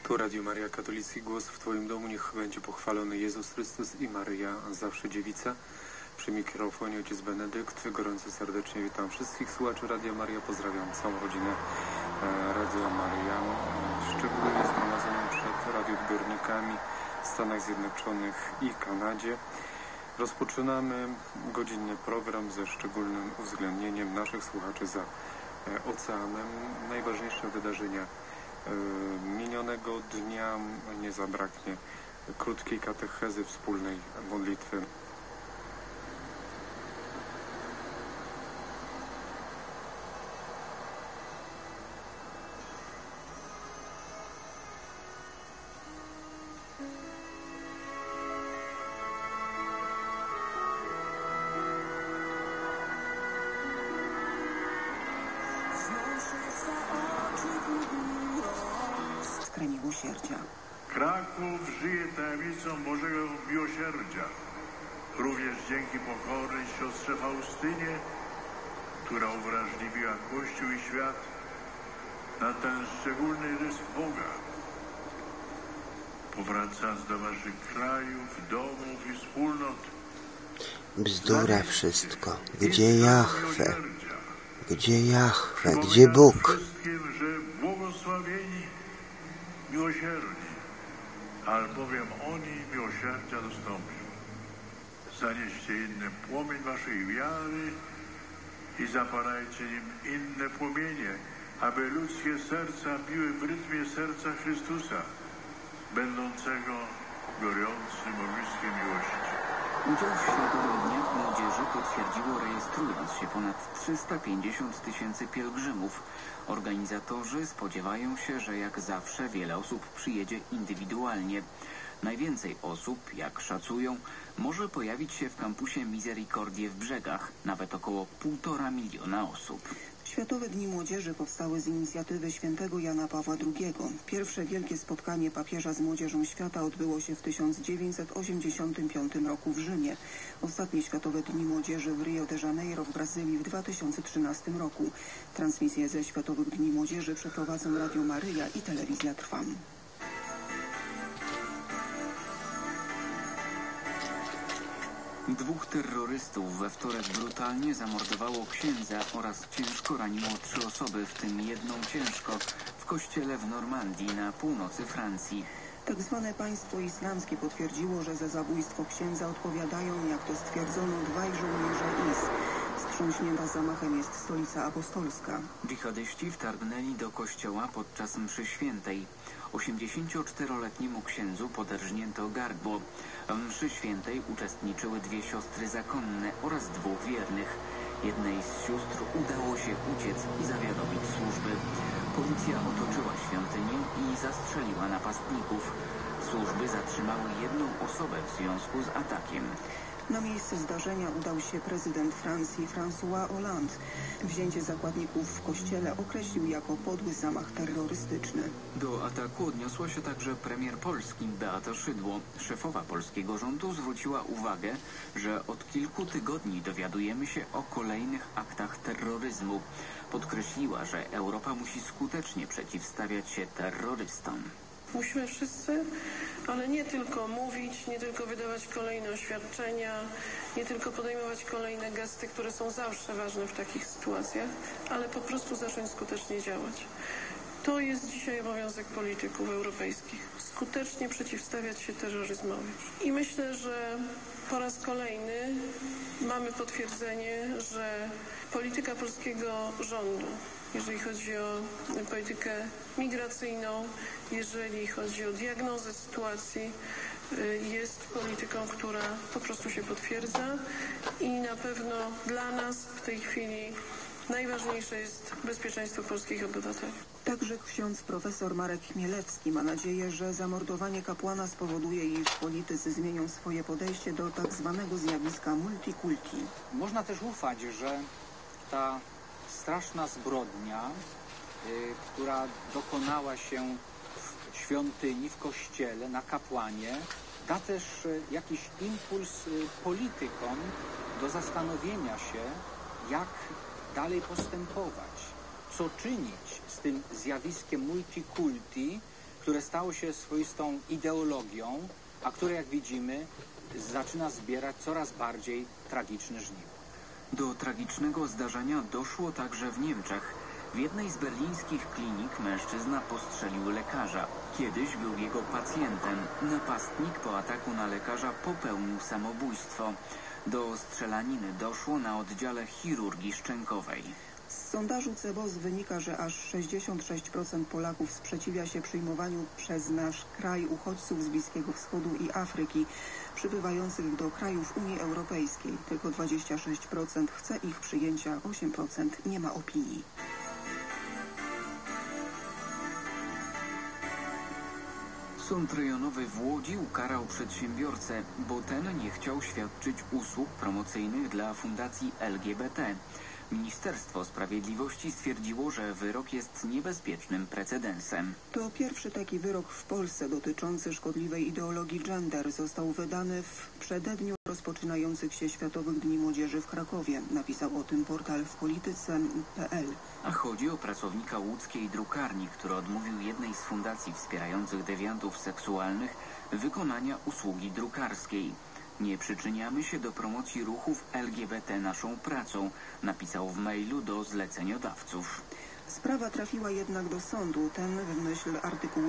Tu Radio Maria, katolicki głos w Twoim domu. Niech będzie pochwalony Jezus Chrystus i Maryja, zawsze dziewica. Przy mikrofonie ojciec Benedykt. Gorąco serdecznie witam wszystkich słuchaczy Radia Maria. Pozdrawiam całą rodzinę Radia Maria, szczególnie zgromadzoną przed radioodbiornikami w Stanach Zjednoczonych i Kanadzie. Rozpoczynamy godzinny program ze szczególnym uwzględnieniem naszych słuchaczy za oceanem. Najważniejsze wydarzenia minionego dnia, nie zabraknie krótkiej katechezy, wspólnej modlitwy. Miłosierdzia. Kraków żyje tajemnicą Bożego Miłosierdzia. Również dzięki pokornej siostrze Faustynie, która uwrażliwiła Kościół i świat na ten szczególny rys Boga. Powracając do waszych krajów, domów i wspólnot. Bzdura wszystko. Gdzie Jahwe? Gdzie Jahwe? Gdzie Bóg? Wszystkim, że błogosławieni miłosierni, albowiem oni miłosierdzia dostąpią. Zanieście inny płomień waszej wiary i zapalajcie nim inne płomienie, aby ludzkie serca biły w rytmie serca Chrystusa, będącego gorącym ogniskiem miłości. Udział w Światowych Dniach Młodzieży potwierdziło, rejestrując się, ponad 350 000 pielgrzymów. Organizatorzy spodziewają się, że jak zawsze wiele osób przyjedzie indywidualnie. Najwięcej osób, jak szacują, może pojawić się w kampusie Misericordie w Brzegach, nawet około 1,5 miliona osób. Światowe Dni Młodzieży powstały z inicjatywy świętego Jana Pawła II. Pierwsze wielkie spotkanie papieża z młodzieżą świata odbyło się w 1985 roku w Rzymie. Ostatnie Światowe Dni Młodzieży w Rio de Janeiro w Brazylii w 2013 roku. Transmisję ze Światowych Dni Młodzieży przeprowadzą Radio Maryja i Telewizja Trwam. Dwóch terrorystów we wtorek brutalnie zamordowało księdza oraz ciężko raniło 3 osoby, w tym jedną ciężko, w kościele w Normandii na północy Francji. Tak zwane państwo islamskie potwierdziło, że za zabójstwo księdza odpowiadają, jak to stwierdzono, 2 żołnierze IS. Wstrząśnięta zamachem jest Stolica Apostolska. Dżihadyści wtargnęli do kościoła podczas mszy świętej. 84-letniemu księdzu poderżnięto gardło. W mszy świętej uczestniczyły 2 siostry zakonne oraz 2 wiernych. Jednej z sióstr udało się uciec i zawiadomić służby. Policja otoczyła świątynię i zastrzeliła napastników. Służby zatrzymały jedną osobę w związku z atakiem. Na miejsce zdarzenia udał się prezydent Francji François Hollande. Wzięcie zakładników w kościele określił jako podły zamach terrorystyczny. Do ataku odniosła się także premier Polski Beata Szydło. Szefowa polskiego rządu zwróciła uwagę, że od kilku tygodni dowiadujemy się o kolejnych aktach terroryzmu. Podkreśliła, że Europa musi skutecznie przeciwstawiać się terrorystom. Musimy wszyscy, ale nie tylko mówić, nie tylko wydawać kolejne oświadczenia, nie tylko podejmować kolejne gesty, które są zawsze ważne w takich sytuacjach, ale po prostu zacząć skutecznie działać. To jest dzisiaj obowiązek polityków europejskich. Skutecznie przeciwstawiać się terroryzmowi. I myślę, że po raz kolejny mamy potwierdzenie, że polityka polskiego rządu, jeżeli chodzi o politykę migracyjną, jeżeli chodzi o diagnozę sytuacji, jest polityką, która po prostu się potwierdza i na pewno dla nas w tej chwili najważniejsze jest bezpieczeństwo polskich obywateli. Także ksiądz profesor Marek Chmielewski ma nadzieję, że zamordowanie kapłana spowoduje, iż politycy zmienią swoje podejście do tak zwanego zjawiska multikulti. Można też ufać, że ta straszna zbrodnia, która dokonała się w świątyni, w kościele, na kapłanie, da też jakiś impuls politykom do zastanowienia się, jak dalej postępować, co czynić z tym zjawiskiem multikulti, które stało się swoistą ideologią, a które, jak widzimy, zaczyna zbierać coraz bardziej tragiczne żniwo. Do tragicznego zdarzenia doszło także w Niemczech. W jednej z berlińskich klinik mężczyzna postrzelił lekarza. Kiedyś był jego pacjentem. Napastnik po ataku na lekarza popełnił samobójstwo. Do strzelaniny doszło na oddziale chirurgii szczękowej. Z sondażu CBOS wynika, że aż 66% Polaków sprzeciwia się przyjmowaniu przez nasz kraj uchodźców z Bliskiego Wschodu i Afryki przybywających do krajów Unii Europejskiej. Tylko 26% chce ich przyjęcia, 8% nie ma opinii. Sąd rejonowy w Łodzi ukarał przedsiębiorcę, bo ten nie chciał świadczyć usług promocyjnych dla fundacji LGBT. Ministerstwo Sprawiedliwości stwierdziło, że wyrok jest niebezpiecznym precedensem. To pierwszy taki wyrok w Polsce dotyczący szkodliwej ideologii gender. Został wydany w przededniu rozpoczynających się Światowych Dni Młodzieży w Krakowie. Napisał o tym portal wpolityce.pl. A chodzi o pracownika łódzkiej drukarni, który odmówił jednej z fundacji wspierających dewiantów seksualnych wykonania usługi drukarskiej. Nie przyczyniamy się do promocji ruchów LGBT naszą pracą, napisał w mailu do zleceniodawców. Sprawa trafiła jednak do sądu. Ten w myśl artykułu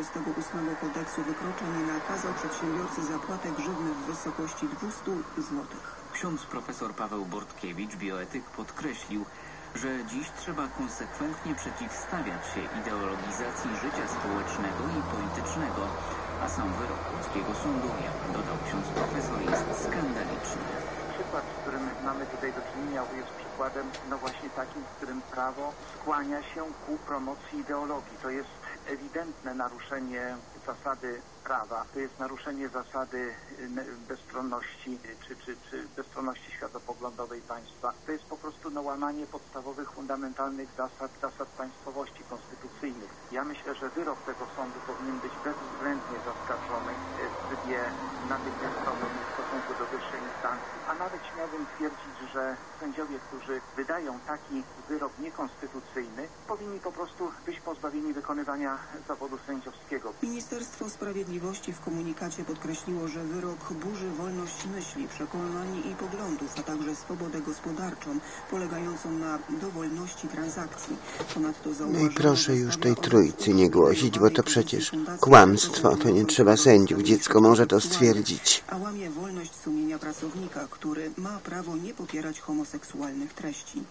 138 kodeksu wykroczeń nakazał przedsiębiorcy zapłatę grzywny w wysokości 200 zł. Ksiądz profesor Paweł Bortkiewicz, bioetyk, podkreślił, że dziś trzeba konsekwentnie przeciwstawiać się ideologizacji życia społecznego i politycznego, a sam wyrok łódzkiego sądu, jak dodał ksiądz profesor, jest skandaliczny. Przykład, z którym mamy tutaj do czynienia, jest przykładem właśnie takim, w którym prawo skłania się ku promocji ideologii. To jest ewidentne naruszenie zasady prawa, to jest naruszenie zasady bezstronności czy bezstronności światopoglądowej państwa. To jest po prostu łamanie podstawowych, fundamentalnych zasad państwowości konstytucyjnych. Ja myślę, że wyrok tego sądu powinien być bezwzględnie zaskarżony w trybie natychmiastowym w stosunku do wyższej instancji, a nawet śmiałbym twierdzić, że sędziowie, którzy wydają taki wyrok niekonstytucyjny, powinni po prostu być pozbawieni wykonywania zawodu sędziowskiego. Ministerstwo Sprawiedliwości w komunikacie podkreśliło, że wyrok burzy wolność myśli, przekonań i poglądów, a także swobodę gospodarczą, polegającą na dowolności transakcji. Ponadto No i proszę już tej trójcy nie głosić, bo to przecież kłamstwo, to nie trzeba sędziów, dziecko może to stwierdzić. A łamie wolność sumienia pracownika, który ma prawo nie popierać homoseksualnych treści.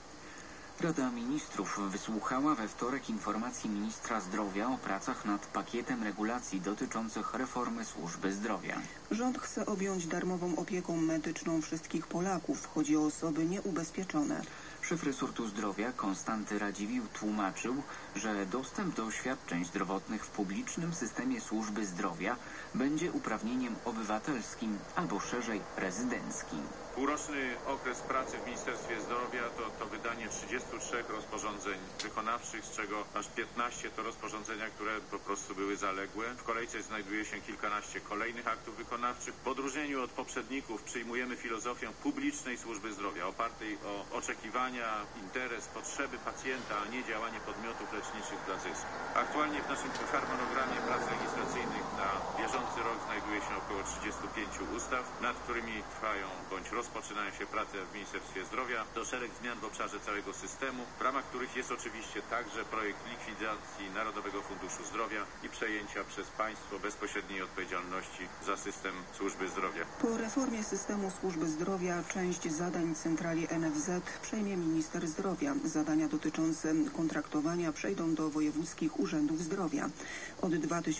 Rada Ministrów wysłuchała we wtorek informacji ministra zdrowia o pracach nad pakietem regulacji dotyczących reformy służby zdrowia. Rząd chce objąć darmową opieką medyczną wszystkich Polaków. Chodzi o osoby nieubezpieczone. Szef resortu zdrowia Konstanty Radziwiłł tłumaczył, że dostęp do świadczeń zdrowotnych w publicznym systemie służby zdrowia będzie uprawnieniem obywatelskim albo szerzej rezydenckim. Półroczny okres pracy w Ministerstwie Zdrowia to wydanie 33 rozporządzeń wykonawczych, z czego aż 15 to rozporządzenia, które po prostu były zaległe. W kolejce znajduje się kilkanaście kolejnych aktów wykonawczych. W odróżnieniu od poprzedników przyjmujemy filozofię publicznej służby zdrowia, opartej o oczekiwania, interes, potrzeby pacjenta, a nie działanie podmiotów leczniczych dla zysku. Aktualnie w naszym harmonogramie prac legislacyjnych na bieżący rok znajduje się około 35 ustaw, nad którymi trwają bądź rozpoczynają się prace w Ministerstwie Zdrowia. To szereg zmian w obszarze całego systemu, w ramach których jest oczywiście także projekt likwidacji Narodowego Funduszu Zdrowia i przejęcia przez państwo bezpośredniej odpowiedzialności za system służby zdrowia. Po reformie systemu służby zdrowia część zadań centrali NFZ przejmie minister zdrowia. Zadania dotyczące kontraktowania przejdą do wojewódzkich urzędów zdrowia. Od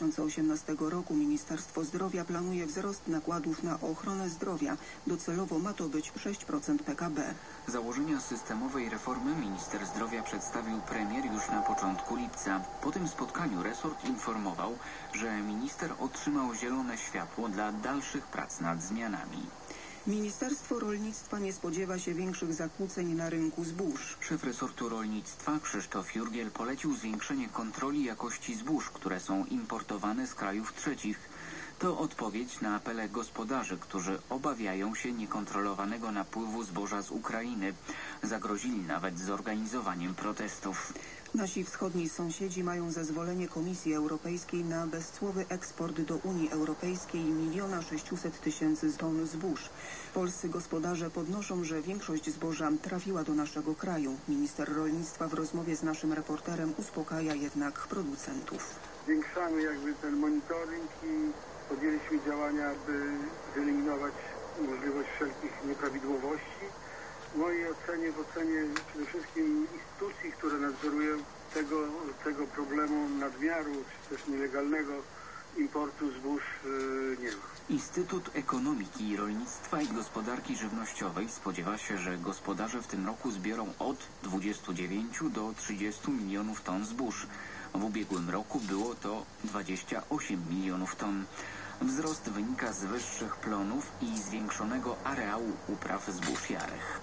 2018 roku Ministerstwo Zdrowia planuje wzrost nakładów na ochronę zdrowia. Docelowo ma to być 6% PKB. Założenia systemowej reformy minister zdrowia przedstawił premier już na początku lipca. Po tym spotkaniu resort informował, że minister otrzymał zielone światło dla dalszych prac nad zmianami. Ministerstwo Rolnictwa nie spodziewa się większych zakłóceń na rynku zbóż. Szef resortu rolnictwa Krzysztof Jurgiel polecił zwiększenie kontroli jakości zbóż, które są importowane z krajów trzecich. To odpowiedź na apele gospodarzy, którzy obawiają się niekontrolowanego napływu zboża z Ukrainy. Zagrozili nawet zorganizowaniem protestów. Nasi wschodni sąsiedzi mają zezwolenie Komisji Europejskiej na bezcłowy eksport do Unii Europejskiej 1 600 000 ton zbóż. Polscy gospodarze podnoszą, że większość zboża trafiła do naszego kraju. Minister rolnictwa w rozmowie z naszym reporterem uspokaja jednak producentów. Zwiększamy ten monitoring i podjęliśmy działania, by wyeliminować możliwość wszelkich nieprawidłowości. W mojej ocenie, w ocenie przede wszystkim instytucji, które nadzorują tego problemu nadmiaru, czy też nielegalnego importu zbóż nie ma. Instytut Ekonomiki, Rolnictwa i Gospodarki Żywnościowej spodziewa się, że gospodarze w tym roku zbiorą od 29 do 30 milionów ton zbóż. W ubiegłym roku było to 28 milionów ton. Wzrost wynika z wyższych plonów i zwiększonego areału upraw zbóż jarych.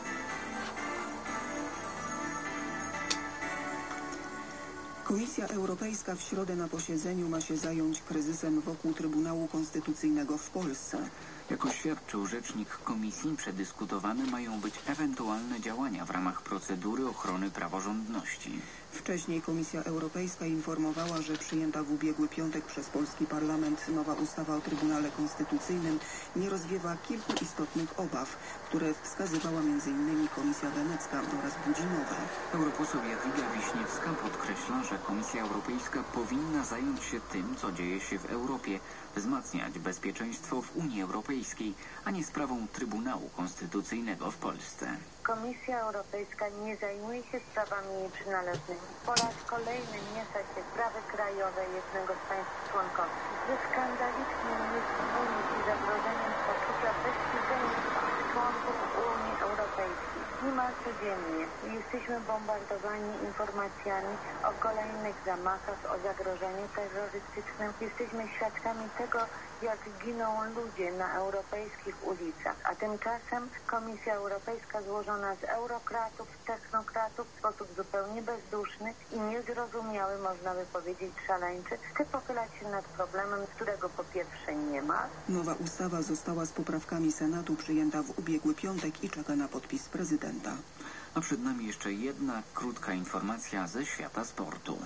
Komisja Europejska w środę na posiedzeniu ma się zająć kryzysem wokół Trybunału Konstytucyjnego w Polsce. Jak oświadczył rzecznik komisji, przedyskutowane mają być ewentualne działania w ramach procedury ochrony praworządności. Wcześniej Komisja Europejska informowała, że przyjęta w ubiegły piątek przez polski parlament nowa ustawa o Trybunale Konstytucyjnym nie rozwiewa kilku istotnych obaw, które wskazywała m.in. Komisja Wenecka oraz budzi nowe. Europoseł Jadwiga Wiśniewska podkreśla, że Komisja Europejska powinna zająć się tym, co dzieje się w Europie, wzmacniać bezpieczeństwo w Unii Europejskiej, a nie sprawą Trybunału Konstytucyjnego w Polsce. Komisja Europejska nie zajmuje się sprawami jej przynależnymi. Po raz kolejny miesza się sprawy krajowe jednego z państw członkowskich. Jest skandalicznym niewspólnym i zagrożeniem poczucia bezpieczeństwa członków Unii Europejskiej. Niemal codziennie jesteśmy bombardowani informacjami o kolejnych zamachach, o zagrożeniu terrorystycznym. Jesteśmy świadkami tego, jak giną ludzie na europejskich ulicach, a tymczasem Komisja Europejska złożona z eurokratów, technokratów w sposób zupełnie bezduszny i niezrozumiały, można by powiedzieć szaleńczy, chce pochylać się nad problemem, którego po pierwsze nie ma. Nowa ustawa została z poprawkami Senatu przyjęta w ubiegły piątek i czeka na podpis prezydenta. A przed nami jeszcze jedna krótka informacja ze świata sportu.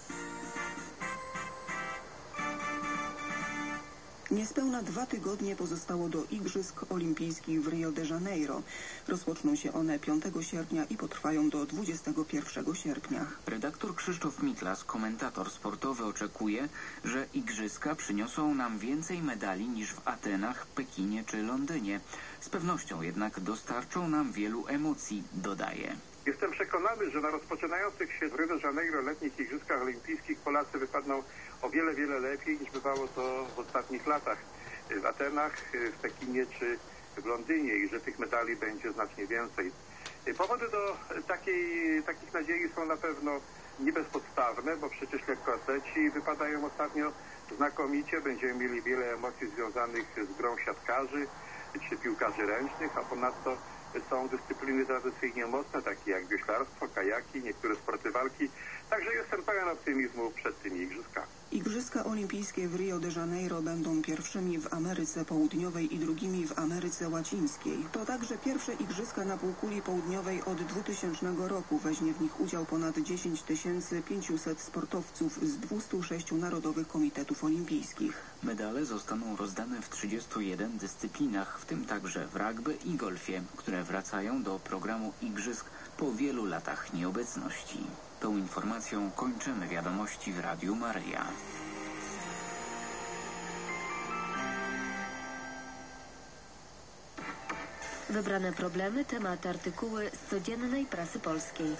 Niespełna 2 tygodnie pozostało do Igrzysk Olimpijskich w Rio de Janeiro. Rozpoczną się one 5 sierpnia i potrwają do 21 sierpnia. Redaktor Krzysztof Miklas, komentator sportowy, oczekuje, że Igrzyska przyniosą nam więcej medali niż w Atenach, Pekinie czy Londynie. Z pewnością jednak dostarczą nam wielu emocji, dodaje. Jestem przekonany, że na rozpoczynających się w Rio de Janeiro letnich Igrzyskach Olimpijskich Polacy wypadną o wiele lepiej niż bywało to w ostatnich latach w Atenach, w Pekinie czy w Londynie i że tych medali będzie znacznie więcej. Powody do takich nadziei są na pewno nie bezpodstawne, bo przecież lekkoatleci wypadają ostatnio znakomicie. Będziemy mieli wiele emocji związanych z grą siatkarzy czy piłkarzy ręcznych, a ponadto są dyscypliny tradycyjnie mocne, takie jak wioślarstwo, kajaki, niektóre sporty walki. Także jestem pełen optymizmu przed tymi igrzyskami. Igrzyska Olimpijskie w Rio de Janeiro będą pierwszymi w Ameryce Południowej i drugimi w Ameryce Łacińskiej. To także pierwsze igrzyska na półkuli południowej od 2000 roku. Weźmie w nich udział ponad 10 500 sportowców z 206 narodowych komitetów olimpijskich. Medale zostaną rozdane w 31 dyscyplinach, w tym także w rugby i golfie, które wracają do programu igrzysk po wielu latach nieobecności. Tą informacją kończymy wiadomości w Radiu Maryja. Wybrane problemy, tematy, artykuły z codziennej prasy polskiej.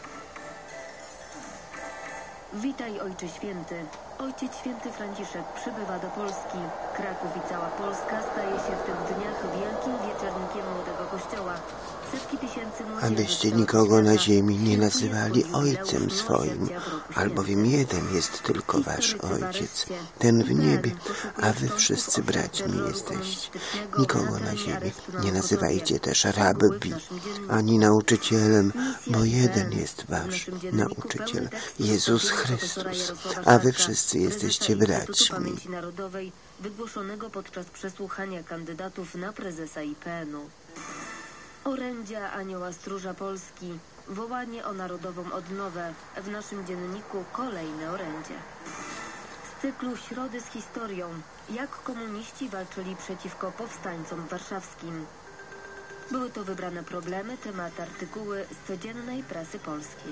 Witaj, Ojcze Święty. Ojciec Święty Franciszek przybywa do Polski. Kraków i cała Polska staje się w tych dniach wielkim wieczornikiem Młodego Kościoła. Setki tysięcy młodzieży... Abyście nikogo na ziemi nie nazywali ojcem swoim, albowiem jeden jest tylko wasz Ojciec, ten w niebie, a wy wszyscy braćmi jesteście. Nikogo na ziemi nie nazywajcie też rabbi, ani nauczycielem, bo jeden jest wasz nauczyciel, Jezus Chrystus, a wy wszyscy wszyscy jesteście Instytutu braćmi. Pamięci Narodowej wygłoszonego podczas przesłuchania kandydatów na prezesa IPN-u. Orędzia Anioła Stróża Polski. Wołanie o narodową odnowę. W naszym dzienniku kolejne orędzie. Z cyklu Środy z historią. Jak komuniści walczyli przeciwko powstańcom warszawskim. Były to wybrane problemy, tematy, artykuły z codziennej prasy polskiej.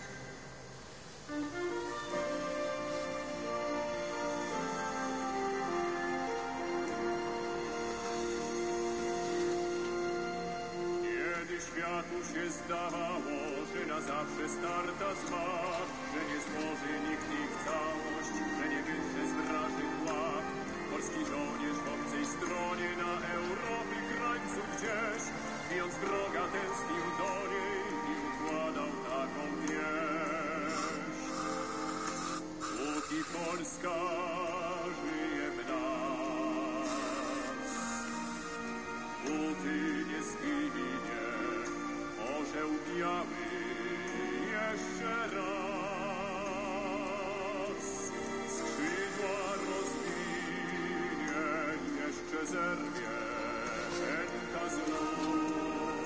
Światu się zdawało, że na zawsze starta zmarł, że nie złoży nikt ich całość, że nie wytrze z wraży tła. Polski żołnierz w obcej stronie na Europy krańców gdzieś, bijąc wroga tęsknił do niej i układał taką wieść. Póki Polska żyje w nas, póty nie zginie orzeł biały jeszcze raz. Skrzydła rozwinie, jeszcze zerwie pęka z nóg.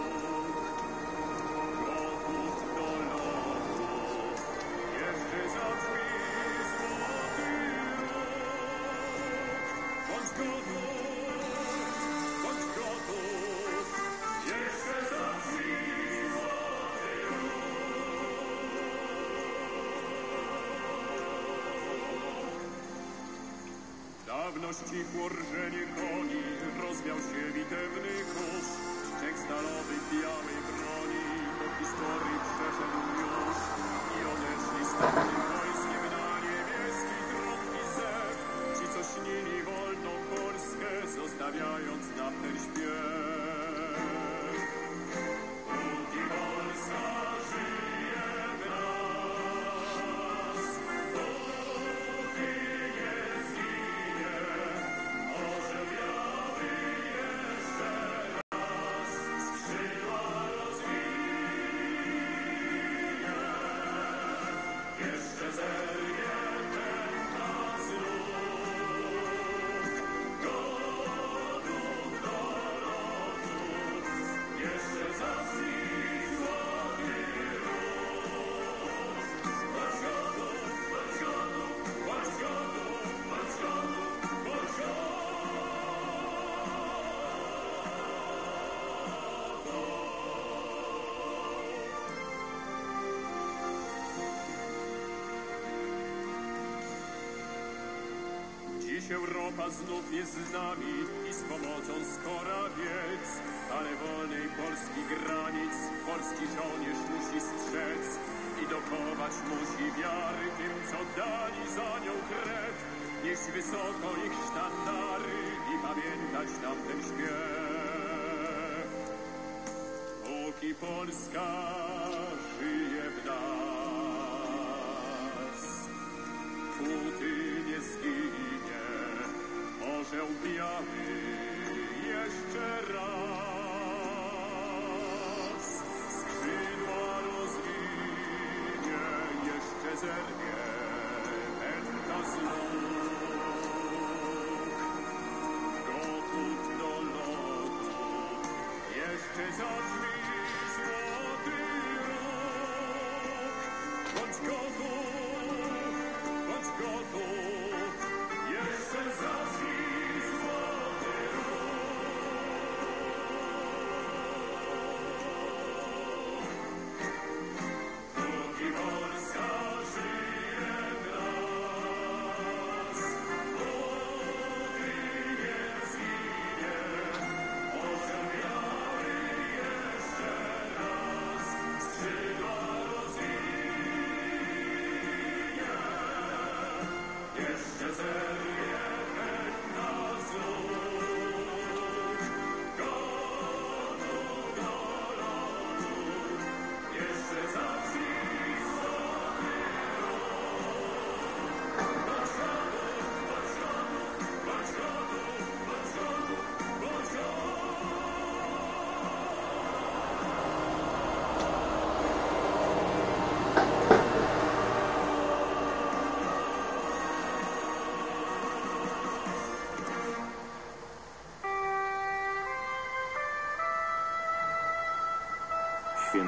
Gotów do lotu, jeszcze zabrzmi złoty róg. Bądź gotów, jeszcze zabrzmi. Dawno ścichło rżenie koni, rozwiał się bitewny kurz. Szczęk stalowy białej broni do historii przeszedł już. I odeszli z tamtym wojskiem na niebieski krótki zew. Ci, co śnili wolną Polskę, zostawiając nam ten śpiew. Póki Polska żyje w nas, póki nie zginie orzeł biały jeszcze raz. Skrzydła rozwinie, jeszcze zerwie pęka z nóg. Gotów do lotu, jeszcze zabrzmi złoty róg. Bądź gotów, bądź gotów, bądź gotów, bądź gotów, bądź Dziś Europa znów jest z nami i z pomocą skorawiec, ale wolnej Polski granic polski żołnierz musi strzec i dochować musi wiary tym, co dali za nią krew. Nieść wysoko ich sztandary i pamiętać tamten śpiew. Póki Polska żyje w nas, póty nie zginie orzeł biały jeszcze raz. Skrzydła rozwinie, jeszcze zerwie pęka z nóg. Gotów do lotu, jeszcze zabrzmi złoty róg. Bądź gotów, jeszcze zabrzmi złoty róg. Póki Polska żyje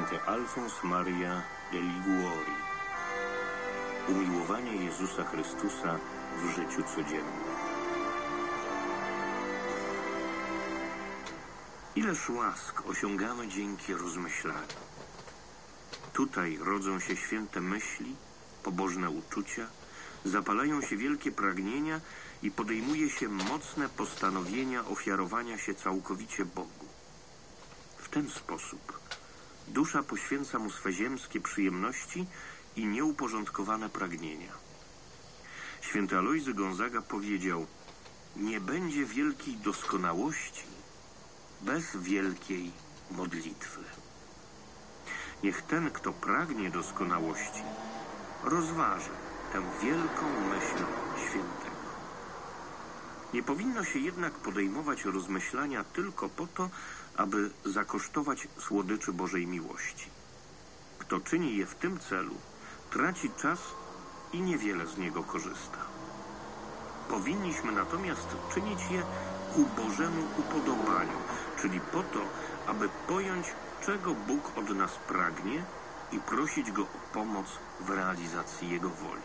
święty Alfons Maria de Liguori. Umiłowanie Jezusa Chrystusa w życiu codziennym. Ileż łask osiągamy dzięki rozmyślaniu. Tutaj rodzą się święte myśli, pobożne uczucia, zapalają się wielkie pragnienia i podejmuje się mocne postanowienia ofiarowania się całkowicie Bogu. W ten sposób dusza poświęca mu swe ziemskie przyjemności i nieuporządkowane pragnienia. Święty Alojzy Gonzaga powiedział: nie będzie wielkiej doskonałości bez wielkiej modlitwy. Niech ten, kto pragnie doskonałości, rozważy tę wielką myśl świętego. Nie powinno się jednak podejmować rozmyślania tylko po to, aby zakosztować słodyczy Bożej miłości. Kto czyni je w tym celu, traci czas i niewiele z niego korzysta. Powinniśmy natomiast czynić je ku Bożemu upodobaniu, czyli po to, aby pojąć, czego Bóg od nas pragnie i prosić Go o pomoc w realizacji Jego woli.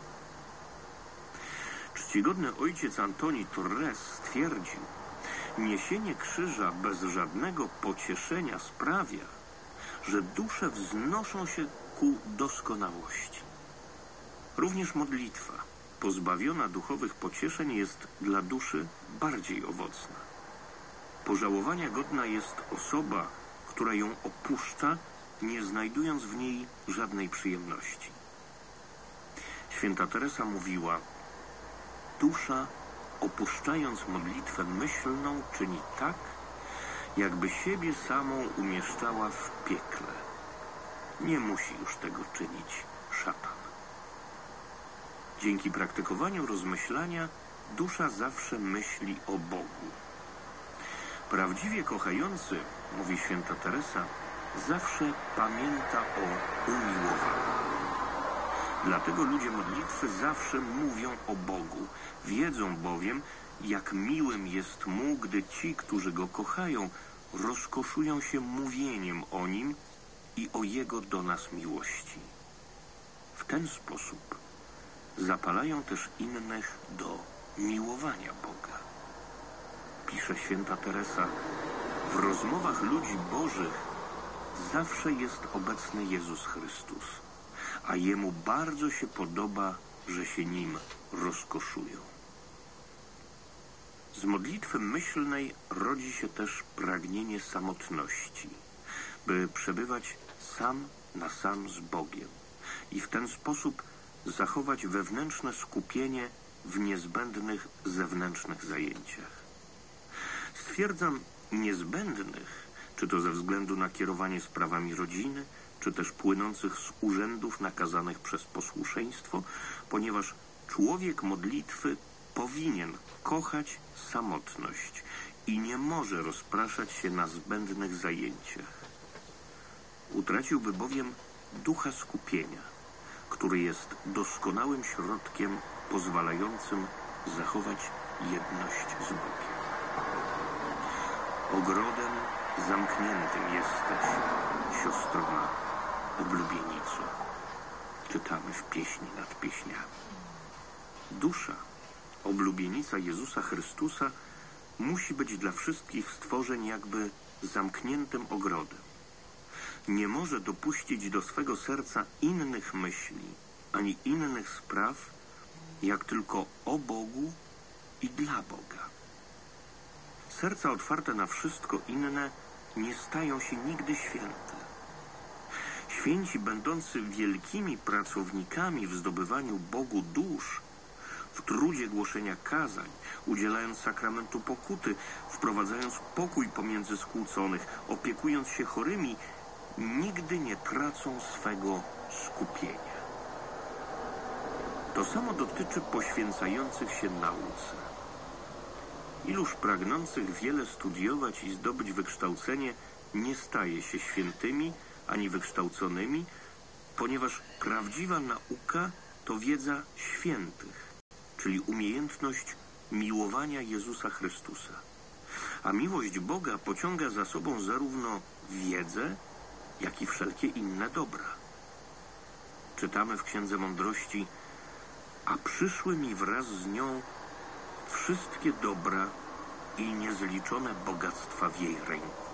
Czcigodny ojciec Antoni Torres stwierdził: niesienie krzyża bez żadnego pocieszenia sprawia, że dusze wznoszą się ku doskonałości. Również modlitwa, pozbawiona duchowych pocieszeń, jest dla duszy bardziej owocna. Pożałowania godna jest osoba, która ją opuszcza, nie znajdując w niej żadnej przyjemności. Święta Teresa mówiła: dusza, opuszczając modlitwę myślną, czyni tak, jakby siebie samą umieszczała w piekle. Nie musi już tego czynić szatan. Dzięki praktykowaniu rozmyślania dusza zawsze myśli o Bogu. Prawdziwie kochający, mówi święta Teresa, zawsze pamięta o umiłowaniu. Dlatego ludzie modlitwy zawsze mówią o Bogu. Wiedzą bowiem, jak miłym jest Mu, gdy ci, którzy Go kochają, rozkoszują się mówieniem o Nim i o Jego do nas miłości. W ten sposób zapalają też innych do miłowania Boga. Pisze święta Teresa: w rozmowach ludzi bożych zawsze jest obecny Jezus Chrystus, a Jemu bardzo się podoba, że się Nim rozkoszują. Z modlitwy myślnej rodzi się też pragnienie samotności, by przebywać sam na sam z Bogiem i w ten sposób zachować wewnętrzne skupienie w niezbędnych zewnętrznych zajęciach. Stwierdzam niezbędnych, czy to ze względu na kierowanie sprawami rodziny, czy też płynących z urzędów nakazanych przez posłuszeństwo, ponieważ człowiek modlitwy powinien kochać samotność i nie może rozpraszać się na zbędnych zajęciach. Utraciłby bowiem ducha skupienia, który jest doskonałym środkiem pozwalającym zachować jedność z Bogiem. Ogrodem zamkniętym jesteś, siostro ma, oblubienico. Czytamy w pieśni nad pieśniami. Dusza, oblubienica Jezusa Chrystusa, musi być dla wszystkich stworzeń jakby zamkniętym ogrodem. Nie może dopuścić do swego serca innych myśli, ani innych spraw, jak tylko o Bogu i dla Boga. Serca otwarte na wszystko inne nie stają się nigdy święte. Święci, będący wielkimi pracownikami w zdobywaniu Bogu dusz, w trudzie głoszenia kazań, udzielając sakramentu pokuty, wprowadzając pokój pomiędzy skłóconych, opiekując się chorymi, nigdy nie tracą swego skupienia. To samo dotyczy poświęcających się nauce. Iluż pragnących wiele studiować i zdobyć wykształcenie nie staje się świętymi ani wykształconymi, ponieważ prawdziwa nauka to wiedza świętych, czyli umiejętność miłowania Jezusa Chrystusa. A miłość Boga pociąga za sobą zarówno wiedzę, jak i wszelkie inne dobra. Czytamy w Księdze Mądrości: a przyszły mi wraz z nią wszystkie dobra i niezliczone bogactwa w jej ręku.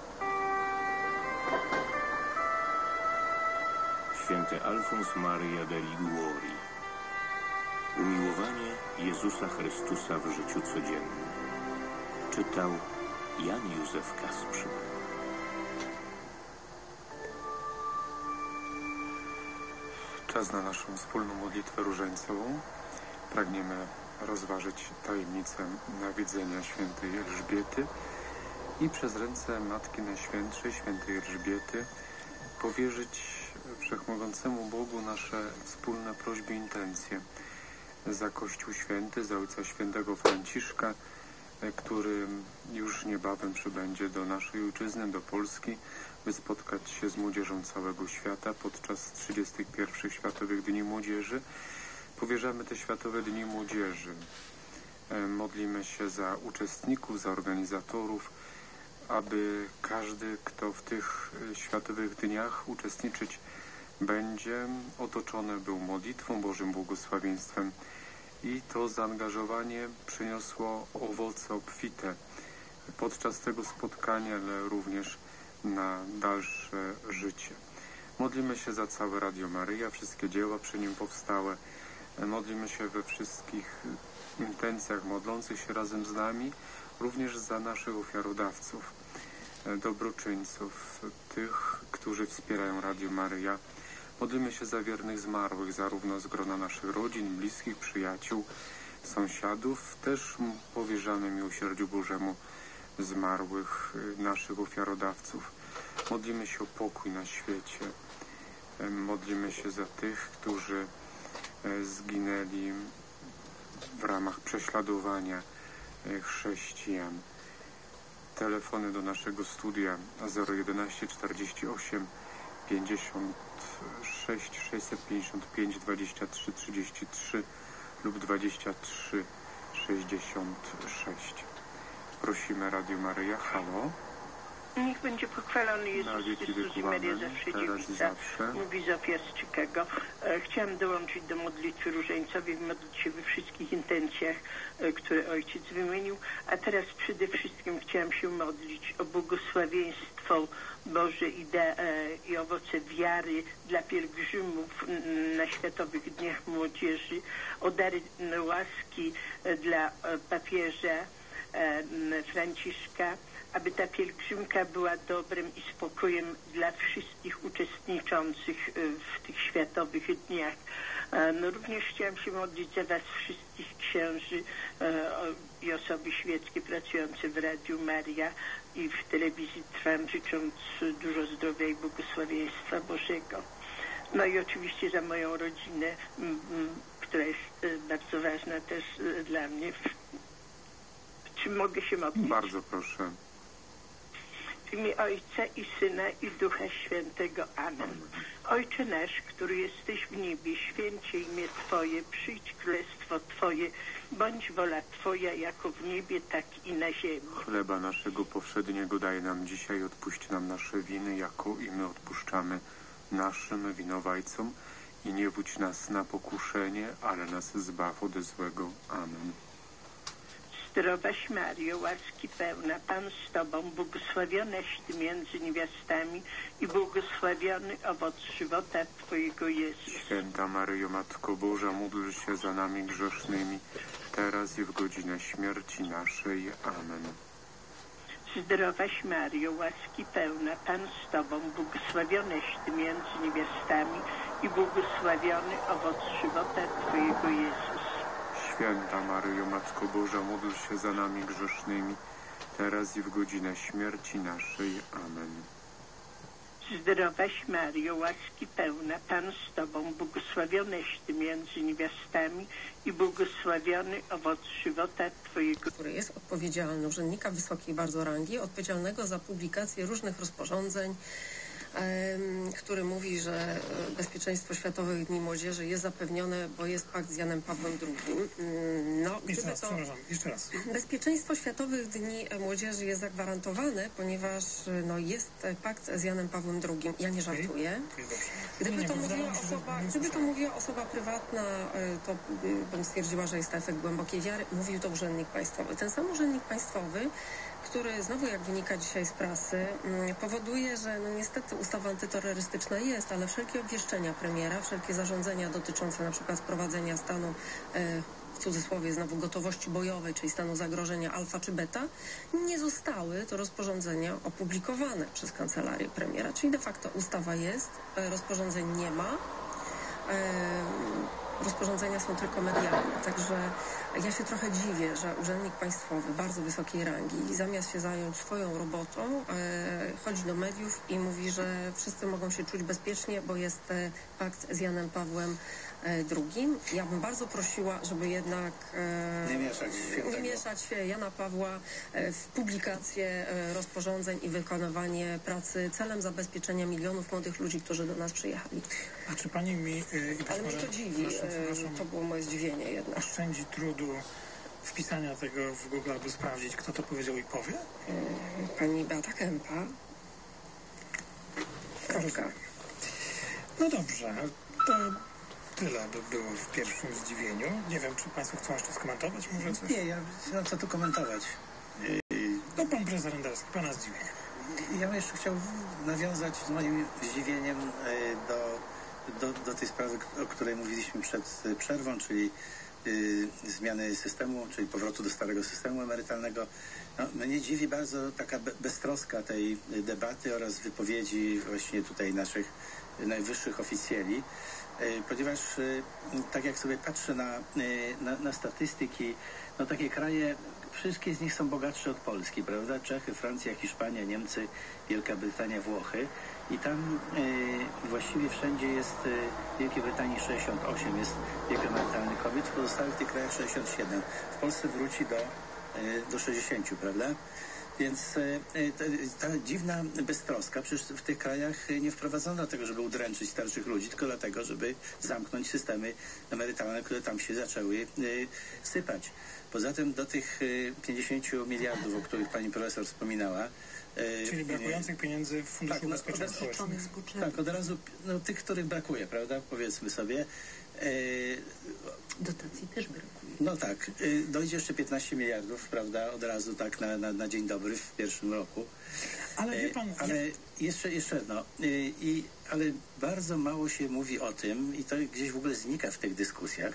Święty Alfons Maria de Liguori. Umiłowanie Jezusa Chrystusa w życiu codziennym. Czytał Jan Józef Kasprzyk. Czas na naszą wspólną modlitwę różańcową. Pragniemy rozważyć tajemnicę nawiedzenia świętej Elżbiety i przez ręce Matki Najświętszej, świętej Elżbiety, powierzyć Wszechmogącemu Bogu nasze wspólne prośby i intencje za Kościół Święty, za Ojca Świętego Franciszka, który już niebawem przybędzie do naszej ojczyzny, do Polski, by spotkać się z młodzieżą całego świata podczas 31. Światowych Dni Młodzieży. Powierzamy te Światowe Dni Młodzieży. Modlimy się za uczestników, za organizatorów, aby każdy, kto w tych Światowych Dniach uczestniczyć będzie, otoczony był modlitwą, Bożym błogosławieństwem i to zaangażowanie przyniosło owoce obfite podczas tego spotkania, ale również na dalsze życie. Modlimy się za całe Radio Maryja, wszystkie dzieła przy nim powstałe. Modlimy się we wszystkich intencjach modlących się razem z nami, również za naszych ofiarodawców, dobroczyńców, tych, którzy wspierają Radio Maryja. Modlimy się za wiernych zmarłych, zarówno z grona naszych rodzin, bliskich, przyjaciół, sąsiadów. Też powierzamy miłosierdziu Bożemu zmarłych, naszych ofiarodawców. Modlimy się o pokój na świecie. Modlimy się za tych, którzy zginęli w ramach prześladowania chrześcijan. Telefony do naszego studia 011 48 56 655 23 33 lub 23 66. Prosimy Radio Maryja. Halo. Niech będzie pochwalony Jezus Chrystus i Maria zawsze dziewica. Mówi Zofia z Chicago. Chciałam dołączyć do modlitwy różańcowej, modlić się we wszystkich intencjach, które Ojciec wymienił. A teraz przede wszystkim chciałam się modlić o błogosławieństwo Boże i owoce wiary dla pielgrzymów na Światowych Dniach Młodzieży, o dary łaski dla papieża Franciszka, aby ta pielgrzymka była dobrem i spokojem dla wszystkich uczestniczących w tych Światowych Dniach. No, również chciałam się modlić za Was wszystkich księży i osoby świeckie pracujące w Radiu Maria i w telewizji Trwam, życząc dużo zdrowia i błogosławieństwa Bożego. No i oczywiście za moją rodzinę, która jest bardzo ważna też dla mnie. Czy mogę się modlić? Bardzo proszę. W imię Ojca i Syna i Ducha Świętego. Amen. Ojcze nasz, który jesteś w niebie, święcie imię Twoje, przyjdź królestwo Twoje, bądź wola Twoja jako w niebie, tak i na ziemi. Chleba naszego powszedniego daj nam dzisiaj, odpuść nam nasze winy, jako i my odpuszczamy naszym winowajcom i nie wódź nas na pokuszenie, ale nas zbaw ode złego. Amen. Zdrowaś Mario, łaski pełna, Pan z Tobą, błogosławionaś Ty między niewiastami i błogosławiony owoc żywota Twojego Jezus. Święta Maryjo, Matko Boża, módl się za nami grzesznymi, teraz i w godzinę śmierci naszej. Amen. Zdrowaś Mario, łaski pełna, Pan z Tobą, błogosławionaś Ty między niewiastami i błogosławiony owoc żywota Twojego Jezus. Święta Maryjo, Matko Boża, módl się za nami grzesznymi, teraz i w godzinę śmierci naszej. Amen. Zdrowaś Mario, łaski pełna, Pan z Tobą, błogosławionaś Ty między niewiastami i błogosławiony owoc żywota Twojego. Który jest odpowiedzialny, urzędnika wysokiej bardzo rangi, odpowiedzialnego za publikację różnych rozporządzeń który mówi, że bezpieczeństwo Światowych Dni Młodzieży jest zapewnione, bo jest pakt z Janem Pawłem II. No, Jeszcze raz. Bezpieczeństwo Światowych Dni Młodzieży jest zagwarantowane, ponieważ jest pakt z Janem Pawłem II. Ja nie żartuję. Gdyby to mówiła osoba prywatna, to bym stwierdziła, że jest to efekt głębokiej wiary. Mówił to urzędnik państwowy. Ten sam urzędnik państwowy, który znowu, jak wynika dzisiaj z prasy, powoduje, że no niestety ustawa antyterrorystyczna jest, ale wszelkie obwieszczenia premiera, wszelkie zarządzenia dotyczące na przykład wprowadzenia stanu w cudzysłowie znowu gotowości bojowej, czyli stanu zagrożenia alfa czy beta, nie zostały to rozporządzenia opublikowane przez kancelarię premiera. Czyli de facto ustawa jest, rozporządzeń nie ma. Rozporządzenia są tylko medialne, także ja się trochę dziwię, że urzędnik państwowy bardzo wysokiej rangi zamiast się zająć swoją robotą chodzi do mediów i mówi, że wszyscy mogą się czuć bezpiecznie, bo jest pakt z Janem Pawłem II. Ja bym bardzo prosiła, żeby jednak nie mieszać Jana Pawła w publikację rozporządzeń i wykonywanie pracy celem zabezpieczenia milionów młodych ludzi, którzy do nas przyjechali. A czy pani mi... Ale mnie to dziwi, to było moje zdziwienie jednak. Oszczędzi trudu wpisania tego w Google, aby sprawdzić, kto to powiedział i powie? Pani Beata Kępa. Kropka. No dobrze, to tyle by było w pierwszym zdziwieniu. Nie wiem, czy państwo chcą jeszcze skomentować może coś? Nie, co tu komentować? No pan prezes Renderski, pana zdziwienie. Ja bym jeszcze chciał nawiązać z moim zdziwieniem do tej sprawy, o której mówiliśmy przed przerwą, czyli zmiany systemu, czyli powrotu do starego systemu emerytalnego. No, mnie dziwi bardzo taka beztroska tej debaty oraz wypowiedzi właśnie tutaj naszych najwyższych oficjeli, ponieważ tak jak sobie patrzę na statystyki, no takie kraje, wszystkie z nich są bogatsze od Polski, prawda? Czechy, Francja, Hiszpania, Niemcy, Wielka Brytania, Włochy i tam właściwie wszędzie jest w Wielkiej Brytanii 68 jest wiek emerytalny kobiet, w pozostałych tych krajach 67. W Polsce wróci do 60, prawda? Więc ta dziwna beztroska, przecież w tych krajach nie wprowadzono dlatego, żeby udręczyć starszych ludzi, tylko dlatego, żeby zamknąć systemy emerytalne, które tam się zaczęły sypać. Poza tym do tych 50 miliardów, o których pani profesor wspominała. Czyli brakujących pieniędzy w Funduszu Ubezpieczeń Społecznych. Tak, od razu tych, których brakuje, prawda? Powiedzmy sobie. Dotacji też brakuje. No tak, dojdzie jeszcze 15 miliardów, prawda, od razu tak na dzień dobry w pierwszym roku. Ale wie pan... Ale jeszcze jedno, ale bardzo mało się mówi o tym i to gdzieś w ogóle znika w tych dyskusjach.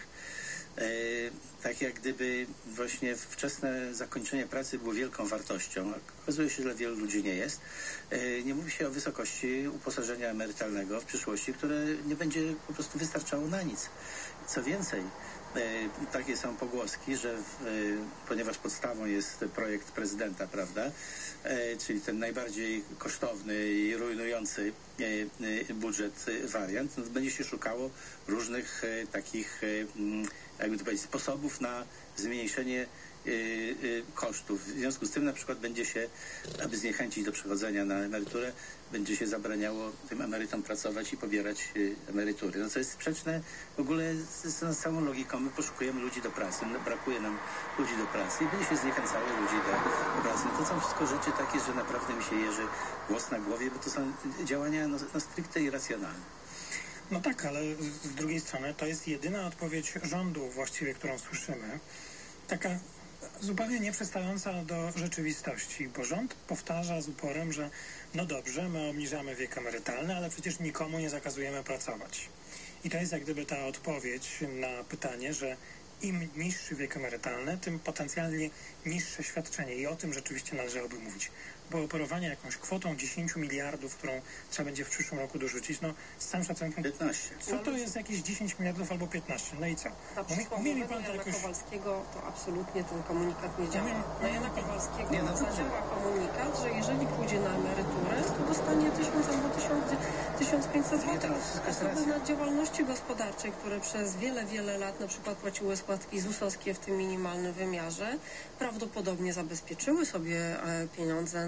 Tak jak gdyby właśnie wczesne zakończenie pracy było wielką wartością. Okazuje się, że wielu ludzi nie jest. Nie mówi się o wysokości uposażenia emerytalnego w przyszłości, które nie będzie po prostu wystarczało na nic. Co więcej, takie są pogłoski, że ponieważ podstawą jest projekt prezydenta, prawda, czyli ten najbardziej kosztowny i rujnujący budżet wariant, no, będzie się szukało różnych takich, jakby to powiedzieć, sposobów na zmniejszenie kosztów. W związku z tym na przykład będzie się, aby zniechęcić do przechodzenia na emeryturę, będzie się zabraniało tym emerytom pracować i pobierać emerytury. No co jest sprzeczne w ogóle z całą logiką. My poszukujemy ludzi do pracy, brakuje nam ludzi do pracy i będzie się zniechęcało ludzi do pracy. No to są wszystko rzeczy takie, że naprawdę mi się jeży włos na głowie, bo to są działania stricte irracjonalne. No tak, ale z drugiej strony to jest jedyna odpowiedź rządu właściwie, którą słyszymy. Taka zupełnie nieprzystająca do rzeczywistości, bo rząd powtarza z uporem, że no dobrze, my obniżamy wiek emerytalny, ale przecież nikomu nie zakazujemy pracować. I to jest jak gdyby ta odpowiedź na pytanie, że im niższy wiek emerytalny, tym potencjalnie niższe świadczenie. I o tym rzeczywiście należałoby mówić. Bo operowanie jakąś kwotą 10 miliardów, którą trzeba będzie w przyszłym roku dorzucić, no z całym szacunkiem... 15. Co to jest jakieś 10 miliardów albo 15? No i co? Mówi mi pan to jakoś... Kowalskiego to absolutnie ten komunikat nie działa. Na Jana Kowalskiego zadziała komunikat, że jeżeli pójdzie na emeryturę, to dostanie 1000 albo 1500 zł. Osoby na działalności gospodarczej, które przez wiele lat na przykład płaciły składki ZUS-owskie w tym minimalnym wymiarze, prawdopodobnie zabezpieczyły sobie pieniądze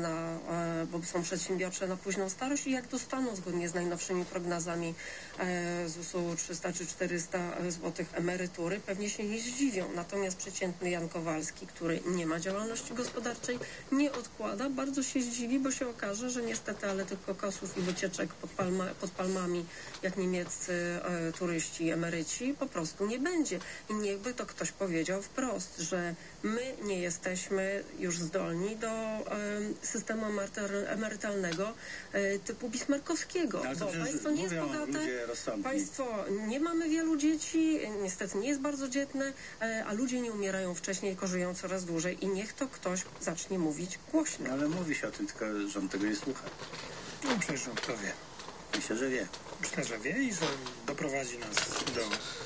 bo są przedsiębiorcze na późną starość i jak dostaną zgodnie z najnowszymi prognozami ZUS-u 300 czy 400 zł emerytury, pewnie się nie zdziwią. Natomiast przeciętny Jan Kowalski, który nie ma działalności gospodarczej, nie odkłada, bardzo się zdziwi, bo się okaże, że niestety, ale tych kokosów i wycieczek pod palmami, jak niemieccy turyści, emeryci, po prostu nie będzie. I niechby to ktoś powiedział wprost, że my nie jesteśmy już zdolni do systemu emerytalnego typu bismarckowskiego, bo państwo nie jest bogate, państwo nie mamy wielu dzieci, niestety nie jest bardzo dzietne, a ludzie nie umierają wcześniej, tylko żyją coraz dłużej i niech to ktoś zacznie mówić głośno. No, ale mówi się o tym, tylko rząd tego nie słucha. No przecież rząd to wie. Myślę, że wie. Myślę, że wie i że doprowadzi nas do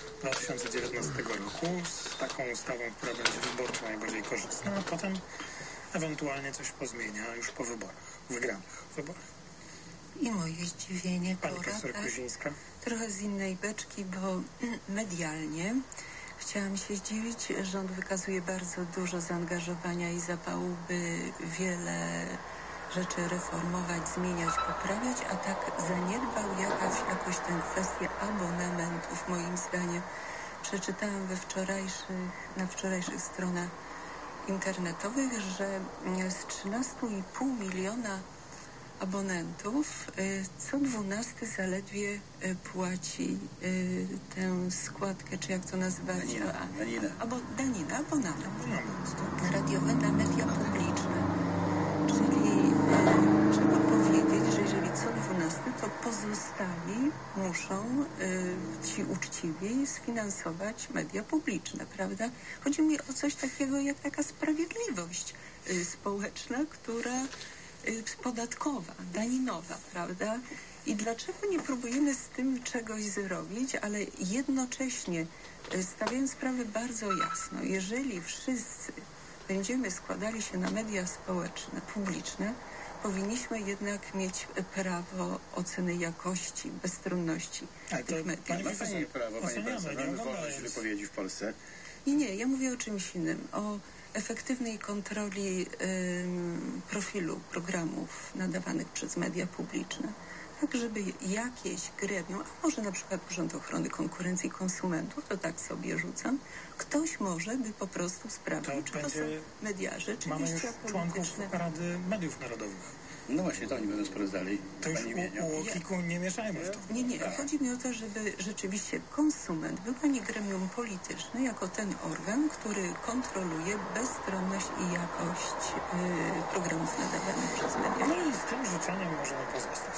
2019 roku z taką ustawą, która będzie wyborczo najbardziej korzystna, a potem ewentualnie coś pozmienia już po wyborach, wygranych wyborach. I moje zdziwienie, Pani profesor Kuzińska. Trochę z innej beczki, bo medialnie chciałam się zdziwić. Rząd wykazuje bardzo dużo zaangażowania i zapału, by wiele rzeczy reformować, zmieniać, poprawiać, a tak zaniedbał jakoś tę kwestię abonamentów, moim zdaniem. Przeczytałam na wczorajszych stronach internetowych, że z 13,5 miliona abonentów co 12 zaledwie płaci tę składkę, czy jak to nazwać? Danina, abonament radiowy na media publiczne. Czyli trzeba powiedzieć, że jeżeli co 12, to pozostali muszą ci uczciwi sfinansować media publiczne, prawda? Chodzi mi o coś takiego jak taka sprawiedliwość społeczna, która podatkowa, daninowa, prawda? I dlaczego nie próbujemy z tym czegoś zrobić, ale jednocześnie stawiając sprawę bardzo jasno, jeżeli wszyscy będziemy składali się na media społeczne, publiczne, powinniśmy jednak mieć prawo oceny jakości, bezstronności tych mediów. Pani ma takie prawo, pani profesor, mamy wolność wypowiedzi w Polsce. Nie, ja mówię o czymś innym, o efektywnej kontroli profilu programów nadawanych przez media publiczne, tak żeby jakieś gremium, a może na przykład Urząd Ochrony Konkurencji i Konsumentów, to tak sobie rzucam, ktoś może by po prostu sprawdził, czy to są mediarze, czy mamy liście już członków Rady Mediów Narodowych. No właśnie, to oni będą sprawdzali. To już u kilku nie mieszajmy w to. Nie. Chodzi mi o to, żeby rzeczywiście konsument był, a nie gremium polityczne, jako ten organ, który kontroluje bezstronność i jakość programów nadawanych przez media. No i z tym życzeniem możemy pozostać.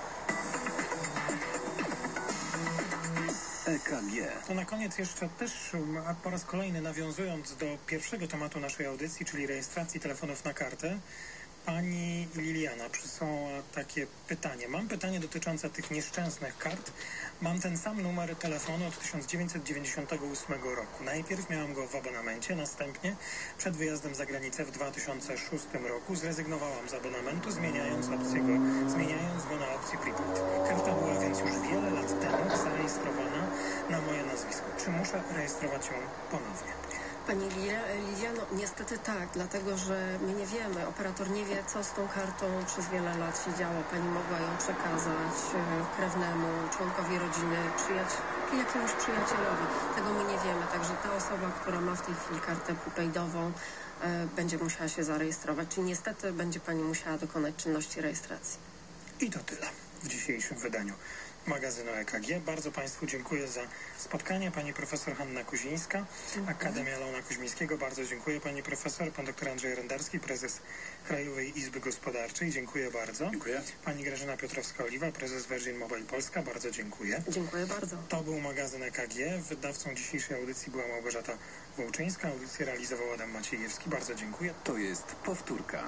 EKG. To na koniec jeszcze też po raz kolejny nawiązując do pierwszego tematu naszej audycji, czyli rejestracji telefonów na kartę, pani Liliana przysłała takie pytanie. Mam pytanie dotyczące tych nieszczęsnych kart. Mam ten sam numer telefonu od 1998 roku. Najpierw miałam go w abonamencie, następnie przed wyjazdem za granicę w 2006 roku zrezygnowałam z abonamentu, zmieniając go na opcję prepaid. Karta była więc już wiele lat temu zarejestrowana na moje nazwisko. Czy muszę rejestrować ją ponownie? Pani Liliano, niestety tak, dlatego że my nie wiemy, operator nie wie, co z tą kartą przez wiele lat się działo. Pani mogła ją przekazać krewnemu, członkowi rodziny, jakiemuś przyjacielowi. Tego my nie wiemy, także ta osoba, która ma w tej chwili kartę prepaidową, będzie musiała się zarejestrować. Czyli niestety będzie pani musiała dokonać czynności rejestracji. I to tyle w dzisiejszym wydaniu magazynu EKG. Bardzo Państwu dziękuję za spotkanie. Pani profesor Hanna Kuzińska, Akademia Leona Koźmińskiego. Bardzo dziękuję pani profesor. Pan doktor Andrzej Rendarski, prezes Krajowej Izby Gospodarczej. Dziękuję bardzo. Dziękuję. Pani Grażyna Piotrowska-Oliwa, prezes Virgin Mobile Polska. Bardzo dziękuję. Dziękuję bardzo. To był magazyn EKG. Wydawcą dzisiejszej audycji była Małgorzata Wołczyńska. Audycję realizował Adam Maciejewski. Bardzo dziękuję. To jest powtórka.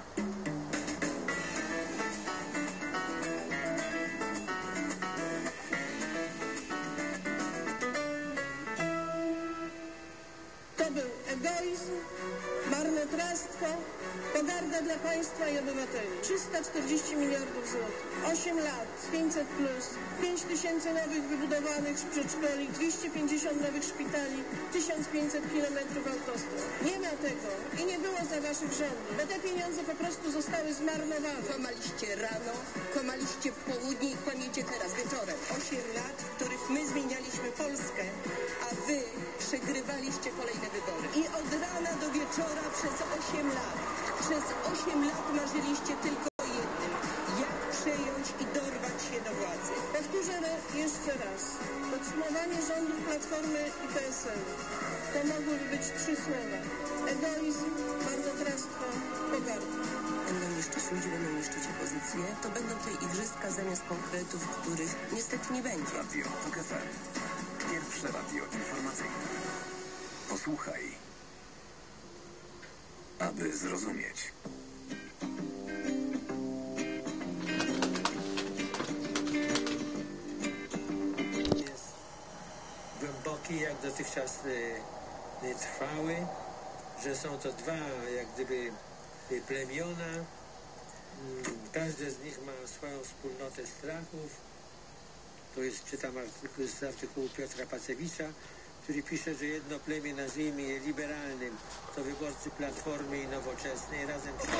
To był egoizm, marnotrawstwo, pogarda dla dla państwa i obywateli. 340 miliardów złotych. 8 lat, 500 plus, 5 tysięcy nowych wybudowanych przedszkoli, 250 nowych szpitali, 1500 kilometrów autostrad. Nie ma tego i nie było za waszych rządów, bo te pieniądze po prostu zostały zmarnowane. Kłamaliście rano, kłamaliście w południe i kłamiecie teraz wieczorem. 8 lat, w których my zmienialiśmy Polskę, a wy przegrywaliście kolejne wybory. I od rana do wieczora przez 8 lat. Przez 8 lat marzyliście tylko o jednym. Jak przejąć i dorwać się do władzy. Powtórzę jeszcze raz. Podsumowanie rządów Platformy i PSL. To mogłyby być 3 słowa. Egoizm, marnotrawstwo, pogarda. Będą niszczyć ludzi, będą niszczyć opozycję. To będą te igrzyska zamiast konkretów, których niestety nie będzie. Radio TOK FM. Pierwsze radio informacyjne. Posłuchaj, aby zrozumieć. Jest głęboki, jak dotychczas trwały, że są to dwa, jak gdyby, plemiona. Każde z nich ma swoją wspólnotę strachów. Tu jest, czytam z artykułu Piotra Pacewicza, który pisze, że jedno plemię, nazwijmy je liberalnym, to wyborcy Platformy i Nowoczesnej razem z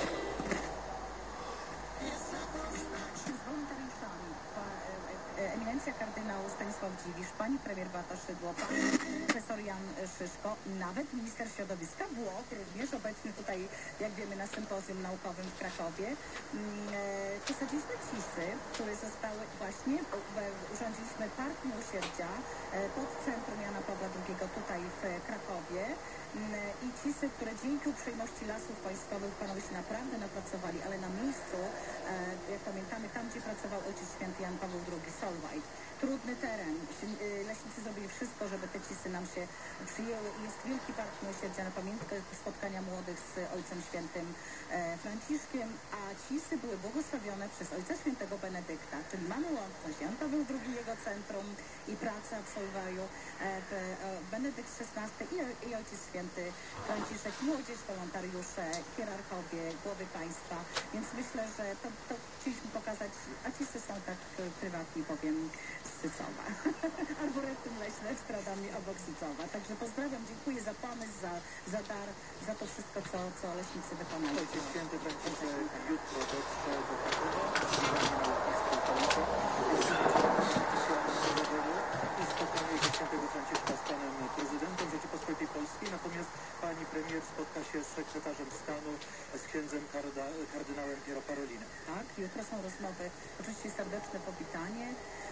Eminencja kardynał Stanisław Dziwisz, pani premier Beata Szydło, pan profesor Jan Szyszko, nawet minister środowiska Włoch, również obecny tutaj, jak wiemy, na sympozjum naukowym w Krakowie. Posadziliśmy cisy, które zostały właśnie, urządziliśmy Park Miłosierdzia pod centrum Jana Pawła II tutaj w Krakowie. I cisy, które dzięki uprzejmości Lasów Państwowych panowie się naprawdę napracowali, ale na miejscu, jak pamiętamy, tam gdzie pracował Ojciec Święty Jan Paweł II, Solwaj. Trudny teren. Leśnicy zrobili wszystko, żeby te cisy nam się przyjęły i jest wielki Park Miłosierdzia na pamiątkę spotkania młodych z Ojcem Świętym Franciszkiem, a cisy były błogosławione przez Ojca Świętego Benedykta, czyli mamy łączność Jan Paweł II, jego centrum i praca absolwowali Benedykt XVI i Ojciec Święty Franciszek, młodzież, wolontariusze, hierarchowie, głowy państwa, więc myślę, że to chcieliśmy pokazać, a cisy są tak prywatni, powiem, z Sycowa. Arboretum leśne z stradami obok Sycowa. Także pozdrawiam, dziękuję za pomysł, za dar, za to wszystko, co leśnicy wykonali. Ojciec Święty Franciszek jutro dotrze do Krakowa, i spotkanie Świętego Franciszka z panem prezydentem Rzeczypospolitej Polskiej, natomiast pani premier spotka się z sekretarzem stanu, z księdzem kardynałem Piero Parolinem. Tak, jutro są rozmowy, oczywiście serdeczne powitanie.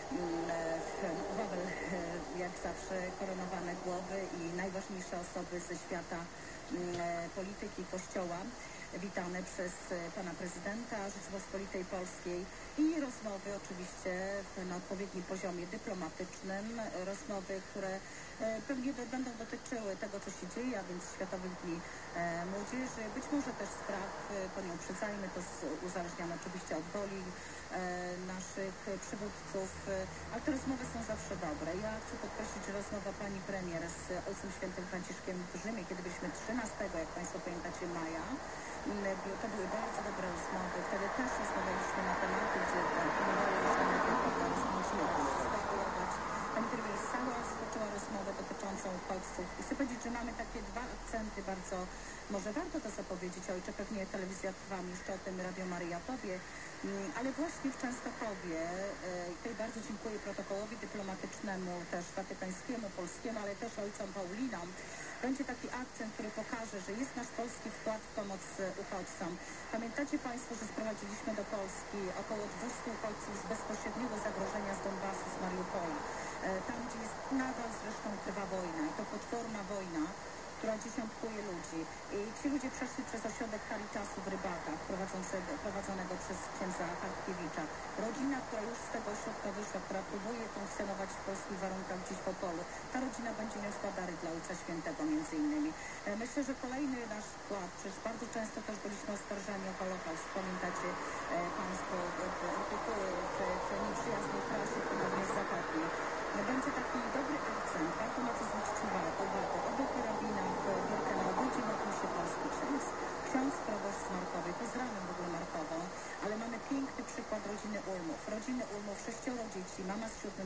Wawel, jak zawsze, koronowane głowy i najważniejsze osoby ze świata polityki Kościoła witane przez pana prezydenta Rzeczypospolitej Polskiej i rozmowy oczywiście na odpowiednim poziomie dyplomatycznym, rozmowy, które pewnie będą dotyczyły tego, co się dzieje, a więc Światowych Dni Młodzieży, być może też spraw, to nie uprzedzajmy, to uzależniamy oczywiście od woli naszych przywódców, ale te rozmowy są zawsze dobre. Ja chcę podkreślić, że rozmowa pani premier z Ojcem Świętym Franciszkiem w Rzymie, kiedy byliśmy 13, jak państwo pamiętacie, maja, to były bardzo dobre rozmowy. Wtedy też rozmawialiśmy na tematy, gdzie panowały różne rozmowy. Pani premier sama rozpoczęła rozmowę dotyczącą uchodźców. I chcę powiedzieć, że mamy takie dwa akcenty bardzo, może warto to zapowiedzieć, ojcze, pewnie telewizja trwa, jeszcze o tym Radio Maryja powie, ale właśnie w Częstochowie, tutaj bardzo dziękuję protokołowi dyplomatycznemu, też watykańskiemu, polskiemu, ale też ojcom Paulinom, będzie taki akcent, który pokaże, że jest nasz polski wkład w pomoc uchodźcom. Pamiętacie państwo, że sprowadziliśmy do Polski około 200 uchodźców z bezpośredniego zagrożenia z Donbasu, z Mariupola. Tam, gdzie jest nadal zresztą trwa wojna i to potworna wojna, która dziesiątkuje ludzi. I ci ludzie przeszli przez ośrodek Caritasu w Rybakach, prowadzonego przez księdza Hartkiewicza. Rodzina, która już z tego ośrodka wyszła, która próbuje funkcjonować w polskich warunkach gdzieś w Opolu, ta rodzina będzie niosła dary dla Ojca Świętego między innymi. Myślę, że kolejny nasz wkład, przecież bardzo często też byliśmy oskarżani o Holokaust. Pamiętacie państwo artykuły w nieprzyjaznej prasie, ponownie z zachodniej. Będzie taki dobry akcent, warto na to zwrócić uwagę. Obok karabina w Birkenau będzie modlił się polski ksiądz proboszcz z Markowej. Pozdrawiam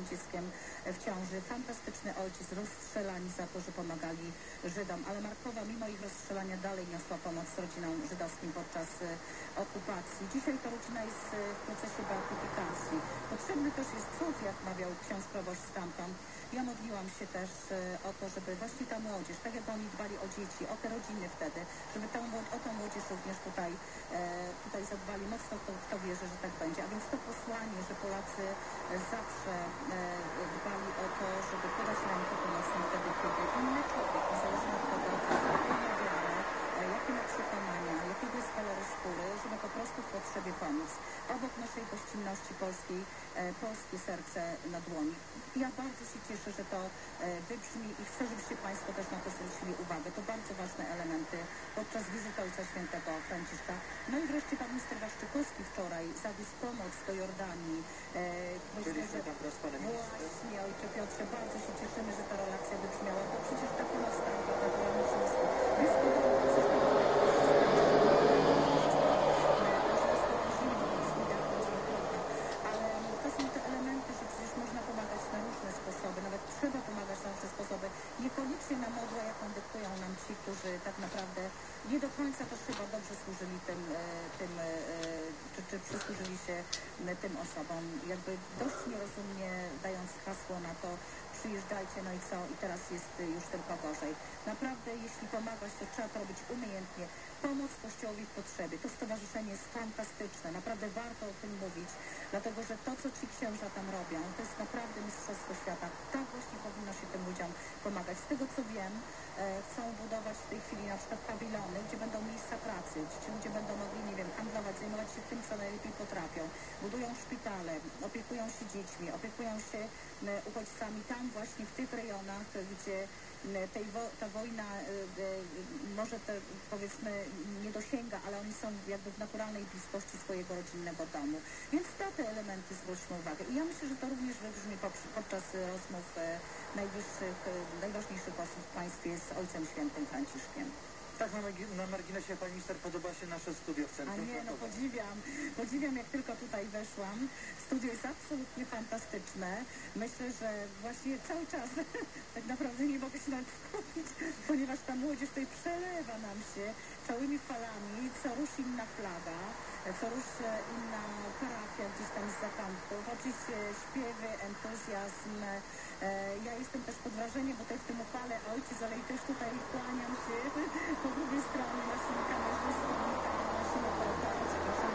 dzieckiem w ciąży. Fantastyczny ojciec, rozstrzelani za to, że pomagali Żydom, ale Markowa mimo ich rozstrzelania dalej niosła pomoc rodzinom żydowskim podczas okupacji. Dzisiaj ta rodzina jest w procesie beatyfikacji. Potrzebny też jest cud, jak mawiał ksiądz proboszcz stamtąd. Ja modliłam się też o to, żeby właśnie ta młodzież, tak jak oni dbali o dzieci, o te rodziny wtedy, żeby o tą młodzież również tutaj zadbali. Mocno w to wierzę, że tak będzie. A więc to posłanie, że Polacy zawsze dbali o to, żeby podać rękę pomocną wtedy, kiedy inny człowiek, niezależnie od tego, jaką ma wiarę, jakie ma przekonania, jakiego jest koloru skóry, żeby po prostu w potrzebie pomóc. Obok naszej gościnności polskiej, polskie serce na dłoni. Ja bardzo się cieszę, że to wybrzmi i chcę, żebyście Państwo też na to zwrócili uwagę. To bardzo ważne elementy podczas wizyty Ojca Świętego Franciszka. No i wreszcie pan minister Waszczykowski wczoraj zawiózł pomoc do Jordanii. Myślę, że właśnie, Ojcze Piotrze, bardzo się cieszymy, że ta relacja wybrzmiała, bo przecież ta pomoc tam naturalnie jest blisko trzeba pomagać na różne sposoby, niekoniecznie na modłę, jaką dyktują nam ci, którzy tak naprawdę nie do końca też chyba dobrze służyli czy przysłużyli się tym osobom. Jakby dość nierozumnie dając hasło na to, przyjeżdżajcie, no i co, i teraz jest już tylko gorzej. Naprawdę, jeśli pomagać, to trzeba to robić umiejętnie. Pomoc Kościołowi w potrzebie. To stowarzyszenie jest fantastyczne. Naprawdę warto o tym mówić, dlatego że to, co ci księża tam robią, to jest naprawdę mistrzostwo świata. Tak właśnie powinno się tym ludziom pomagać. Z tego, co wiem, chcą budować w tej chwili na przykład pawilony, gdzie będą miejsca pracy, gdzie ci ludzie będą mogli, nie wiem, handlować, zajmować się tym, co najlepiej potrafią. Budują szpitale, opiekują się dziećmi, opiekują się uchodźcami tam właśnie w tych rejonach, gdzie ta wojna może powiedzmy nie dosięga, ale oni są jakby w naturalnej bliskości swojego rodzinnego domu. Więc na te elementy zwróćmy uwagę. I ja myślę, że to również wybrzmi podczas rozmów najważniejszych osób w państwie z Ojcem Świętym Franciszkiem. Tak, na marginesie pani minister, podoba się nasze studio w centrum. A nie, no podziwiam jak tylko tutaj weszłam. Studio jest absolutnie fantastyczne. Myślę, że właśnie cały czas tak naprawdę nie mogę się nawet skupić, ponieważ ta młodzież tutaj przelewa nam się całymi falami, co rusz inna flaga, co rusz inna parafia gdzieś tam z zakątków. Oczywiście śpiewy, entuzjazm. Ja jestem też pod wrażeniem, bo tutaj w tym upale ojciec, ale i też tutaj kłaniam się po drugiej stronie naszym kamerzystom, naszym operatorom,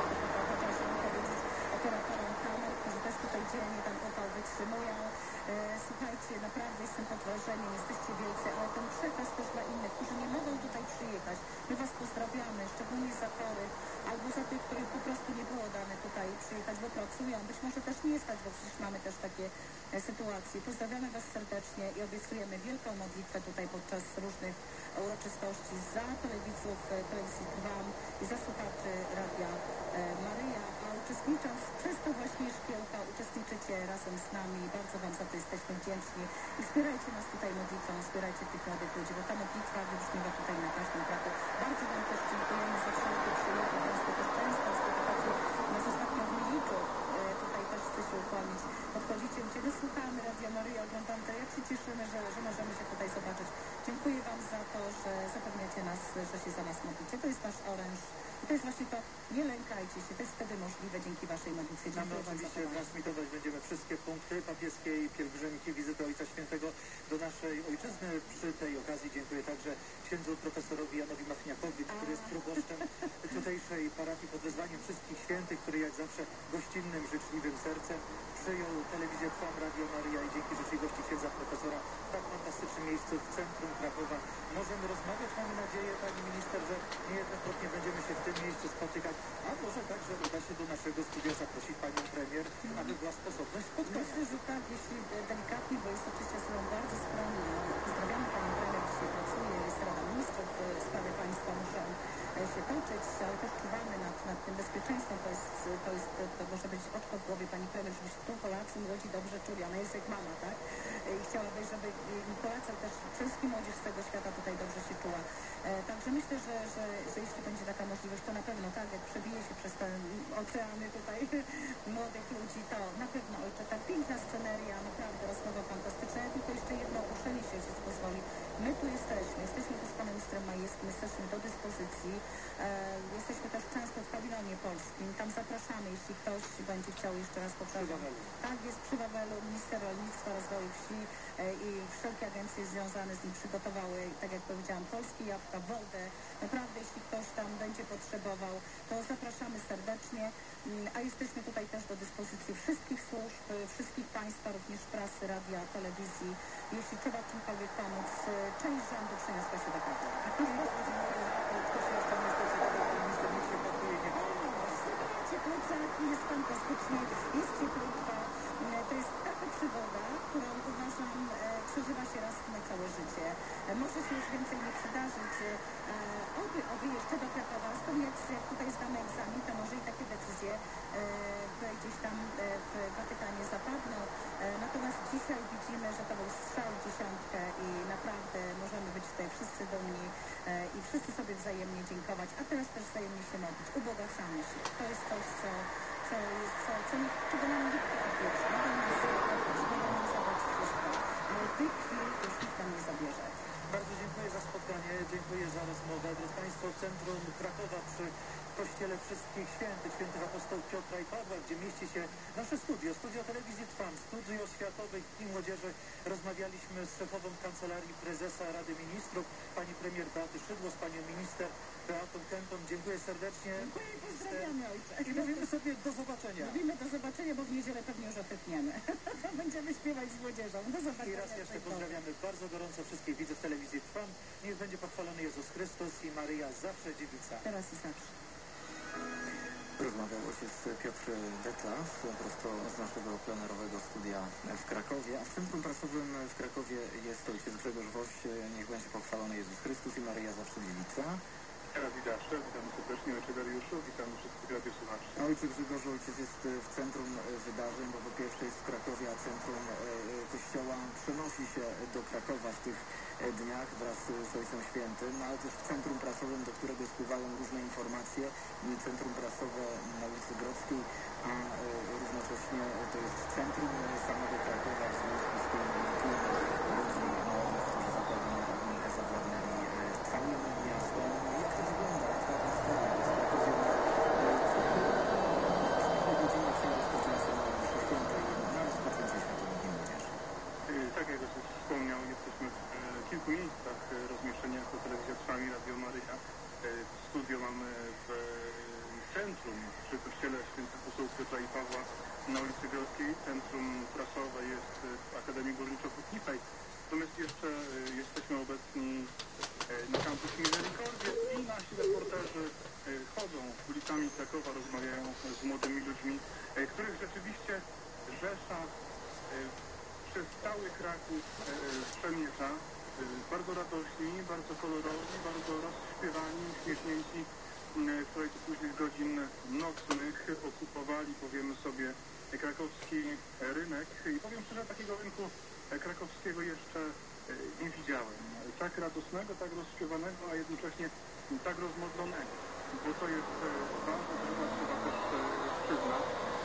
operatorom kamer, którzy też tutaj dzielnie tam upał wytrzymują. Słuchajcie, naprawdę jestem pod wrażeniem, jesteście wielcy, ale ten przekaz też dla innych, którzy nie mogą tutaj przyjechać. My was pozdrawiamy, szczególnie za chorych, albo za tych, których po prostu nie było dane tutaj przyjechać, bo pracują. Być może też nie stać, bo przecież mamy też takie sytuacje. Pozdrawiamy was serdecznie i obiecujemy wielką modlitwę tutaj podczas różnych uroczystości za telewidzów telewizji Trwam i za słuchaczy Radia Maryja, a uczestnicząc przez to właśnie szkiełka, uczestniczycie razem z nami. Bardzo wam za to jesteśmy wdzięczni i wspierajcie nas tutaj modlitwą, wspierajcie tych młodych ludzi, bo ta modlitwa wybrzmiewa tutaj na każdym kroku. Bardzo wam też dziękujemy za wszelkie przyjęcie. Państwo też często spotykacie nas ostatnio w Miliku. Tutaj też chcę się ukłonić. Podchodzicie, gdzie wysłuchamy Radia Maryja, oglądamy to, jak się cieszymy, że możemy się tutaj zobaczyć. Dziękuję wam za to, że zapewniacie nas, że się za nas modlicie. To jest nasz oręż. I to jest właśnie to, nie lękajcie się, to jest wtedy możliwe dzięki waszej modlitwie. Mamy oczywiście transmitować będziemy wszystkie punkty papieskiej pielgrzymki, wizyty Ojca Świętego do naszej ojczyzny. Przy tej okazji dziękuję także księdzu profesorowi Janowi Machniakowi, który jest proboszczem tutejszej parafii pod wezwaniem wszystkich świętych, który jak zawsze gościnnym, życzliwym sercem przyjął telewizję Trwam, Radio Maryja i dzięki życzliwości księdza profesora w tak fantastycznym miejscu w centrum Krakowa możemy rozmawiać. Mamy nadzieję, pani minister, że niejednokrotnie będziemy się w tym miejscu spotykać, a może także uda się do naszego studia zaprosić panią premier, aby była sposobność spotkania. Myślę, że tak, jeśli delikatnie, bo jest oczywiście osobą bardzo skromną. Pozdrawiamy panią premier, dzisiaj pracuje, jest Rada Ministrów, sprawy państwa muszą się toczyć, ale też czuwamy nad tym bezpieczeństwem. To może być oczko w głowie pani premier, żeby się tu Polacy młodzi dobrze czuli. Ona jest jak mama, tak? i chciałabyś, żeby Polacy, też polski młodzież z całego świata tutaj dobrze się czuła. Także myślę, że jeśli będzie taka możliwość, to na pewno tak, jak przebije się przez te oceany tutaj młodych ludzi, to na pewno, ojcze, ta piękna sceneria, naprawdę rozmowa fantastyczna. Ja tylko jeszcze jedno ogłoszenie się ojciec pozwoli. My tu jesteśmy tu z panem ministrem Majewskim, jesteśmy do dyspozycji. Jesteśmy też często w pawilonie polskim. Tam zapraszamy, jeśli ktoś będzie chciał, jeszcze raz powtarzam. Tak, jest przy Wawelu, minister rolnictwa, rozwoju wsi i wszelkie agencje związane z nim przygotowały, tak jak powiedziałam, polskie jabłka, wodę. Naprawdę, jeśli ktoś tam będzie potrzebował, to zapraszamy serdecznie, a jesteśmy tutaj też do dyspozycji wszystkich służb, wszystkich państwa, również prasy, radia, telewizji. Jeśli trzeba czymkolwiek pomóc, część rządu przeniosła się do Krakowa. Plecaki, jest fantastycznie, jest cieplutko. To jest taka przygoda, którą uważam przeżywa się raz na całe życie. Może się już więcej nie przydarzyć. Oby jeszcze do Krakowa. Zgodnie jak tutaj zdamy egzamin, to może i takie decyzje gdzieś tam w Watykanie zapadną. Natomiast dzisiaj widzimy, że to był strzał w dziesiątkę i naprawdę możemy być tutaj wszyscy dumni i wszyscy sobie wzajemnie dziękować, a teraz też wzajemnie się modlić. Ubogacamy się. To jest coś, czego nam nikt nie odbierze. Mogą nam zabrać wszystko, ale tych chwil już nikt nam nie zabierze. Bardzo dziękuję za spotkanie, dziękuję za rozmowę. Drodzy Państwo, w centrum Krakowa przy Kościele Wszystkich Świętych Apostołów Piotra i Pawła, gdzie mieści się nasze studio Telewizji Trwam, studio światowej i młodzieży. Rozmawialiśmy z szefową Kancelarii Prezesa Rady Ministrów, pani premier Beaty Szydło, z panią minister Beatą Kępą. Dziękuję serdecznie. Dziękuję i pozdrawiamy, ojcze. I mówimy sobie do zobaczenia. Mówimy do zobaczenia, bo w niedzielę pewnie już ochrypniemy. Będziemy śpiewać z młodzieżą. Do zobaczenia. I raz jeszcze pozdrawiamy bardzo gorąco wszystkich widzów Telewizji Trwam. Niech będzie pochwalony Jezus Chrystus i Maryja zawsze dziewica. Teraz i zawsze. Rozmawiał ojciec Piotr Detlas prosto z naszego plenerowego studia w Krakowie, a w centrum prasowym w Krakowie jest ojciec Grzegorz Woś. Niech będzie pochwalony Jezus Chrystus i Maryja zawsze dziewica. Teraz widasze, witamy serdecznie, ojcze Dariuszu, witamy wszystkich radiosłuchaczy. Ojciec Grzegorz, ojciec jest w centrum wydarzeń, bo po pierwsze jest w Krakowie, a centrum Kościoła przenosi się do Krakowa w tych dniach wraz z Ojcem Świętym, ale też w centrum prasowym, do którego spływają różne informacje, centrum prasowe na ulicy Grodzkiej, a równocześnie to jest centrum samego Krakowa, w związku z tym tłum ludzi, którzy zapewne zawładnęli całym miastem. Jak to wygląda? Jak ta atmosfera jest w Krakowie na godzinę przed rozpoczęciem mszy świętej, na rozpoczęcie Świętego Dnia Młodzieży? Tak jak już wspomniał, jesteśmy w kilku miejscach rozmieszczenia jako Telewizja Trwam i Radio Maryja. Studio mamy w centrum przy Kościele Świętych Apostołów Piotra i Pawła na ulicy Grodzkiej. Centrum prasowe jest w Akademii Górniczo-Hutniczej. Natomiast jeszcze jesteśmy obecni na kampusie Misericordia i nasi reporterzy chodzą ulicami Krakowa, rozmawiają z młodymi ludźmi, których rzeczywiście rzesza przez cały Kraków przemierza. Bardzo radośni, bardzo kolorowi, bardzo rozśpiewani, uśmiechnięci. Wczoraj do późnych godzin nocnych okupowali, powiemy sobie, krakowski rynek. I powiem szczerze, takiego rynku krakowskiego jeszcze nie widziałem. Tak radosnego, tak rozśpiewanego, a jednocześnie tak rozmodlonego. Bo to jest ważne, trzeba też przyznać.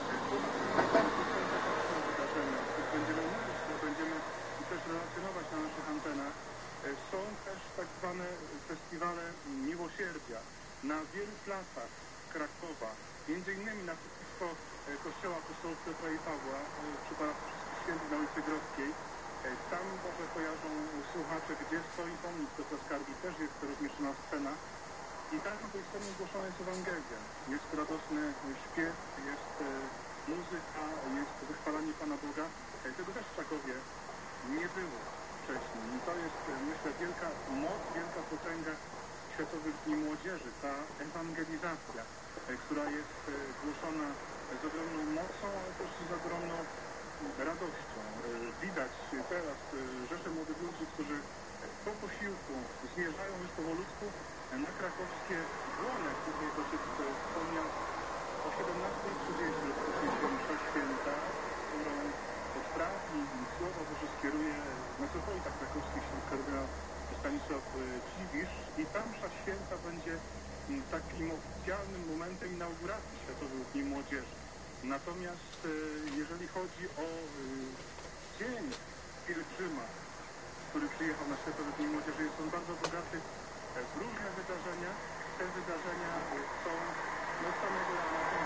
Wydarzenia, będziemy mówić, będziemy też relacjonować na naszych antenach. Są też tak zwane festiwale miłosierdzia na wielu placach Krakowa. Między innymi naprzeciwko Kościoła Apostołów Piotra i Pawła przy parafii Wszystkich Świętych na ulicy Grodzkiej. Tam może kojarzą słuchacze, gdzie stoi pomnik Piotra Skargi. Też jest rozmieszczona scena. I tam na tej scenie ogłoszona jest Ewangelia. Jest radosny śpiew, jest muzyka, jest wychwalanie Pana Boga. Tego też w Krakowie nie było wcześniej. I to jest, myślę, wielka moc, wielka potęga Światowych Dni Młodzieży, ta ewangelizacja, która jest głoszona z ogromną mocą, ale też z ogromną radością. Widać teraz rzesze młodych ludzi, którzy po posiłku zmierzają już powolutku na krakowskie dłonie. Tutaj ojciec wspomniał o 17:30 rozpocznie się msza święta, którą odprawi słowa że skieruje metropolita krakowski kardynał Stanisław Dziwisz i ta msza święta będzie takim oficjalnym momentem inauguracji Światowych Dni Młodzieży. Natomiast jeżeli chodzi o dzień pielgrzyma, który przyjechał na Światowe Dni Młodzieży, jest on bardzo bogaty w różne wydarzenia. Te wydarzenia są od samego rana, są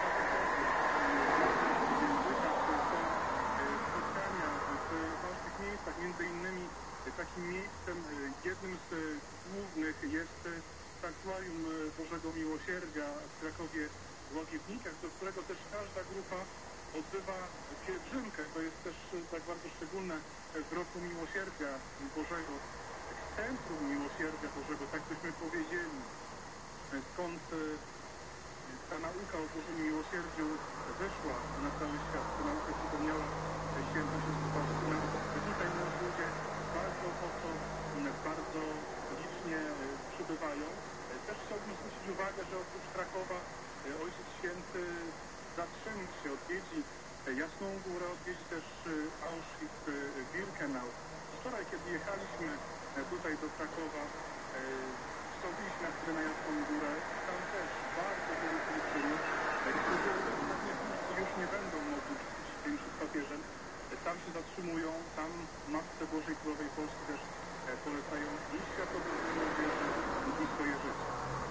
spotkania w ważnych miejscach, między innymi takim miejscem, jednym z głównych jest Sanktuarium Bożego Miłosierdzia w Krakowie Łagiewnikach, do którego też każda grupa odbywa pielgrzymkę. To jest też tak bardzo szczególne w roku Miłosierdzia Bożego, Centrum Miłosierdzia Bożego, tak byśmy powiedzieli, skąd ta nauka o Bożym Miłosierdziu wyszła na cały świat. Ta nauka przypomniała święta siostry Faustyna. Tutaj młodzi ludzie bardzo ochoczo, bardzo licznie przybywają. Też chciałbym zwrócić uwagę, że oprócz Krakowa Ojciec Święty zatrzyma się, odwiedzi Jasną Górę, odwiedzi też Auschwitz-Birkenau. Wczoraj, kiedy jechaliśmy tutaj do Krakowa, wstąpiliśmy na Jasną Górę. Tam też bardzo wielu pielgrzymów, którzy już nie będą mogli przyjść przed papieżem. Tam się zatrzymują, tam Matce Bożej Królowej Polski też polecają i Światowe Dni Młodzieży i swoje życie.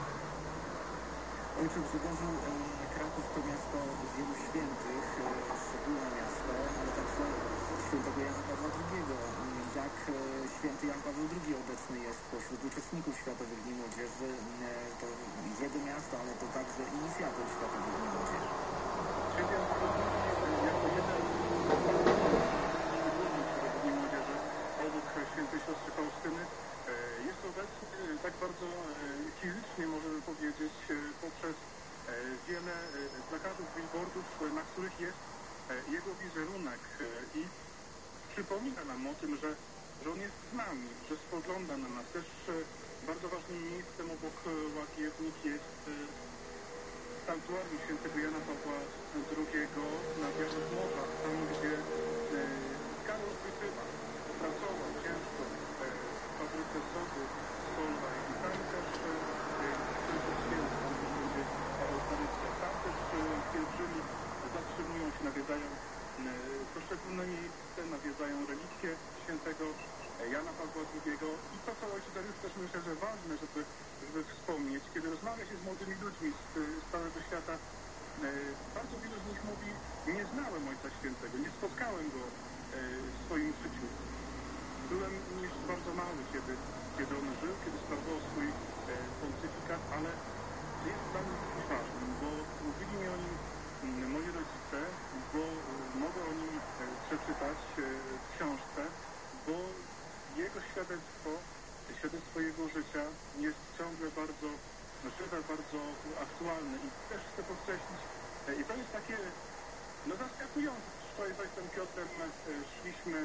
Ojcze Grzegorzu, Kraków to miasto wielu świętych, szczególne miasto, ale także świętego Jana Pawła II. Jak święty Jan Paweł II obecny jest pośród uczestników Światowych Dni Młodzieży, to jego miasto, ale to także inicjator Światowych Dni Młodzieży. Święty Jan Paweł II jako jeden z Światowych Dni Młodzieży obok świętej siostry Faustyny jest obecny tak bardzo fizycznie, możemy powiedzieć, poprzez wiele plakatów, billboardów, na których jest jego wizerunek i przypomina nam o tym, że on jest z nami, że spogląda na nas. Też bardzo ważnym miejscem obok Łagiewnik jest sanktuarium świętego Jana Pawła II na Białych Morzach, tam gdzie Karol Wojtyła pracował ciężko w fabryce sodu solnej i tam też tam też pielgrzymi zatrzymują się, nawiedzają poszczególne miejsce, nawiedzają relikwie świętego Jana Pawła II i to, co ojciec Dariusz też myślę, że ważne, żeby wspomnieć, kiedy rozmawia się z młodymi ludźmi z całego świata, bardzo wielu z nich mówi, nie znałem Ojca Świętego, nie spotkałem go w swoim życiu. Byłem jeszcze bardzo mały, kiedy on żył, kiedy sprawował swój pontyfikat, ale jest dla mnie coś ważnym, bo mówili mi o nim moi rodzice, bo mogę o nim przeczytać w książce, bo jego świadectwo jego życia jest ciągle bardzo żywe, bardzo aktualne i też chcę podkreślić, i to jest takie zaskakujące. Wczoraj z ojcem Piotrem szliśmy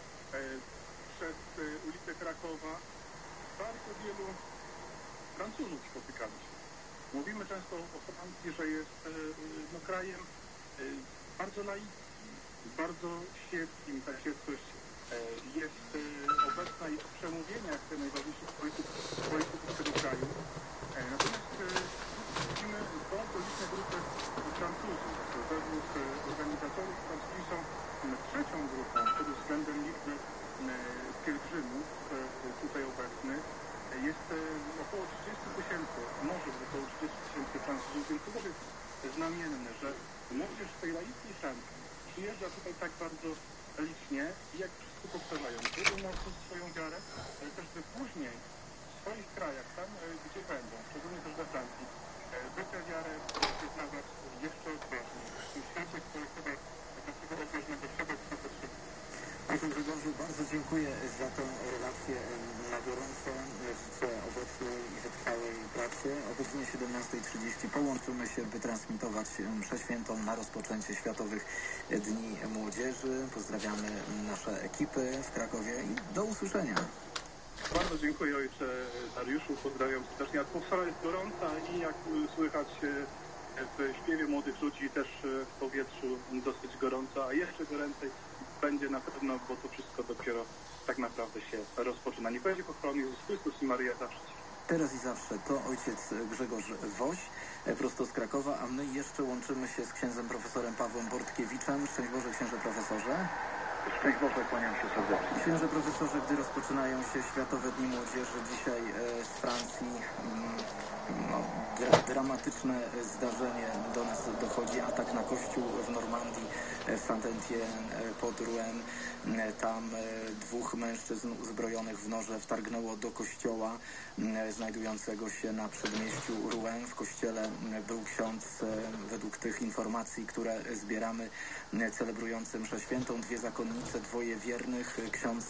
przez ulicę Krakowa, bardzo wielu Francuzów spotykaliśmy. Mówimy często o Francji, że jest krajem bardzo laickim, bardzo świeckim. Ta świeckość jest obecna i w przemówieniach najważniejszych polityków tego kraju. Natomiast widzimy bardzo liczne grupy Francuzów. Według organizatorów Francuzi są trzecią grupą pod względem liczby pielgrzymów tutaj obecnych. Jest około 30 000, może około 30 000 Francuzów, więc to jest znamienne, że młodzież z tej laickiej Francji przyjeżdża tutaj tak bardzo licznie i jak wszyscy powtarzają, budują mocno swoją wiarę, ale też by później w swoich krajach, tam gdzie będą, szczególnie też we Francji, by tę wiarę wyznawać jeszcze odważniej. W tym świecie, który chyba takiego odważnego świata potrzebuje. Ojcze Grzegorzu, bardzo dziękuję za tę relację na gorąco. Życzę owocnej i wytrwałej pracy. O godzinie 17:30 połączymy się, by transmitować mszę świętą na rozpoczęcie Światowych Dni Młodzieży. Pozdrawiamy nasze ekipy w Krakowie i do usłyszenia. Bardzo dziękuję ojcze Dariuszu, pozdrawiam serdecznie. Atmosfera jest gorąca i jak słychać w śpiewie młodych ludzi też w powietrzu dosyć gorąco, a jeszcze goręcej będzie na pewno, bo to wszystko dopiero tak naprawdę się rozpoczyna. Niech będzie pochwalony Jezus Chrystus i Maryja zawsze. Teraz i zawsze to ojciec Grzegorz Woś, prosto z Krakowa, a my jeszcze łączymy się z księdzem profesorem Pawłem Bortkiewiczem. Szczęść Boże, księże profesorze. Szczęść Boże, kłaniam się serdecznie. Księże profesorze, gdy rozpoczynają się Światowe Dni Młodzieży, dzisiaj z Francji dramatyczne zdarzenie do nas dochodzi. Atak na kościół w Normandii, Saint-Étienne pod Rouen. Tam dwóch mężczyzn uzbrojonych w noże wtargnęło do kościoła znajdującego się na przedmieściu Rouen. W kościele był ksiądz, według tych informacji, które zbieramy, celebrujący mszę świętą, dwie zakonnice, dwoje wiernych. Ksiądz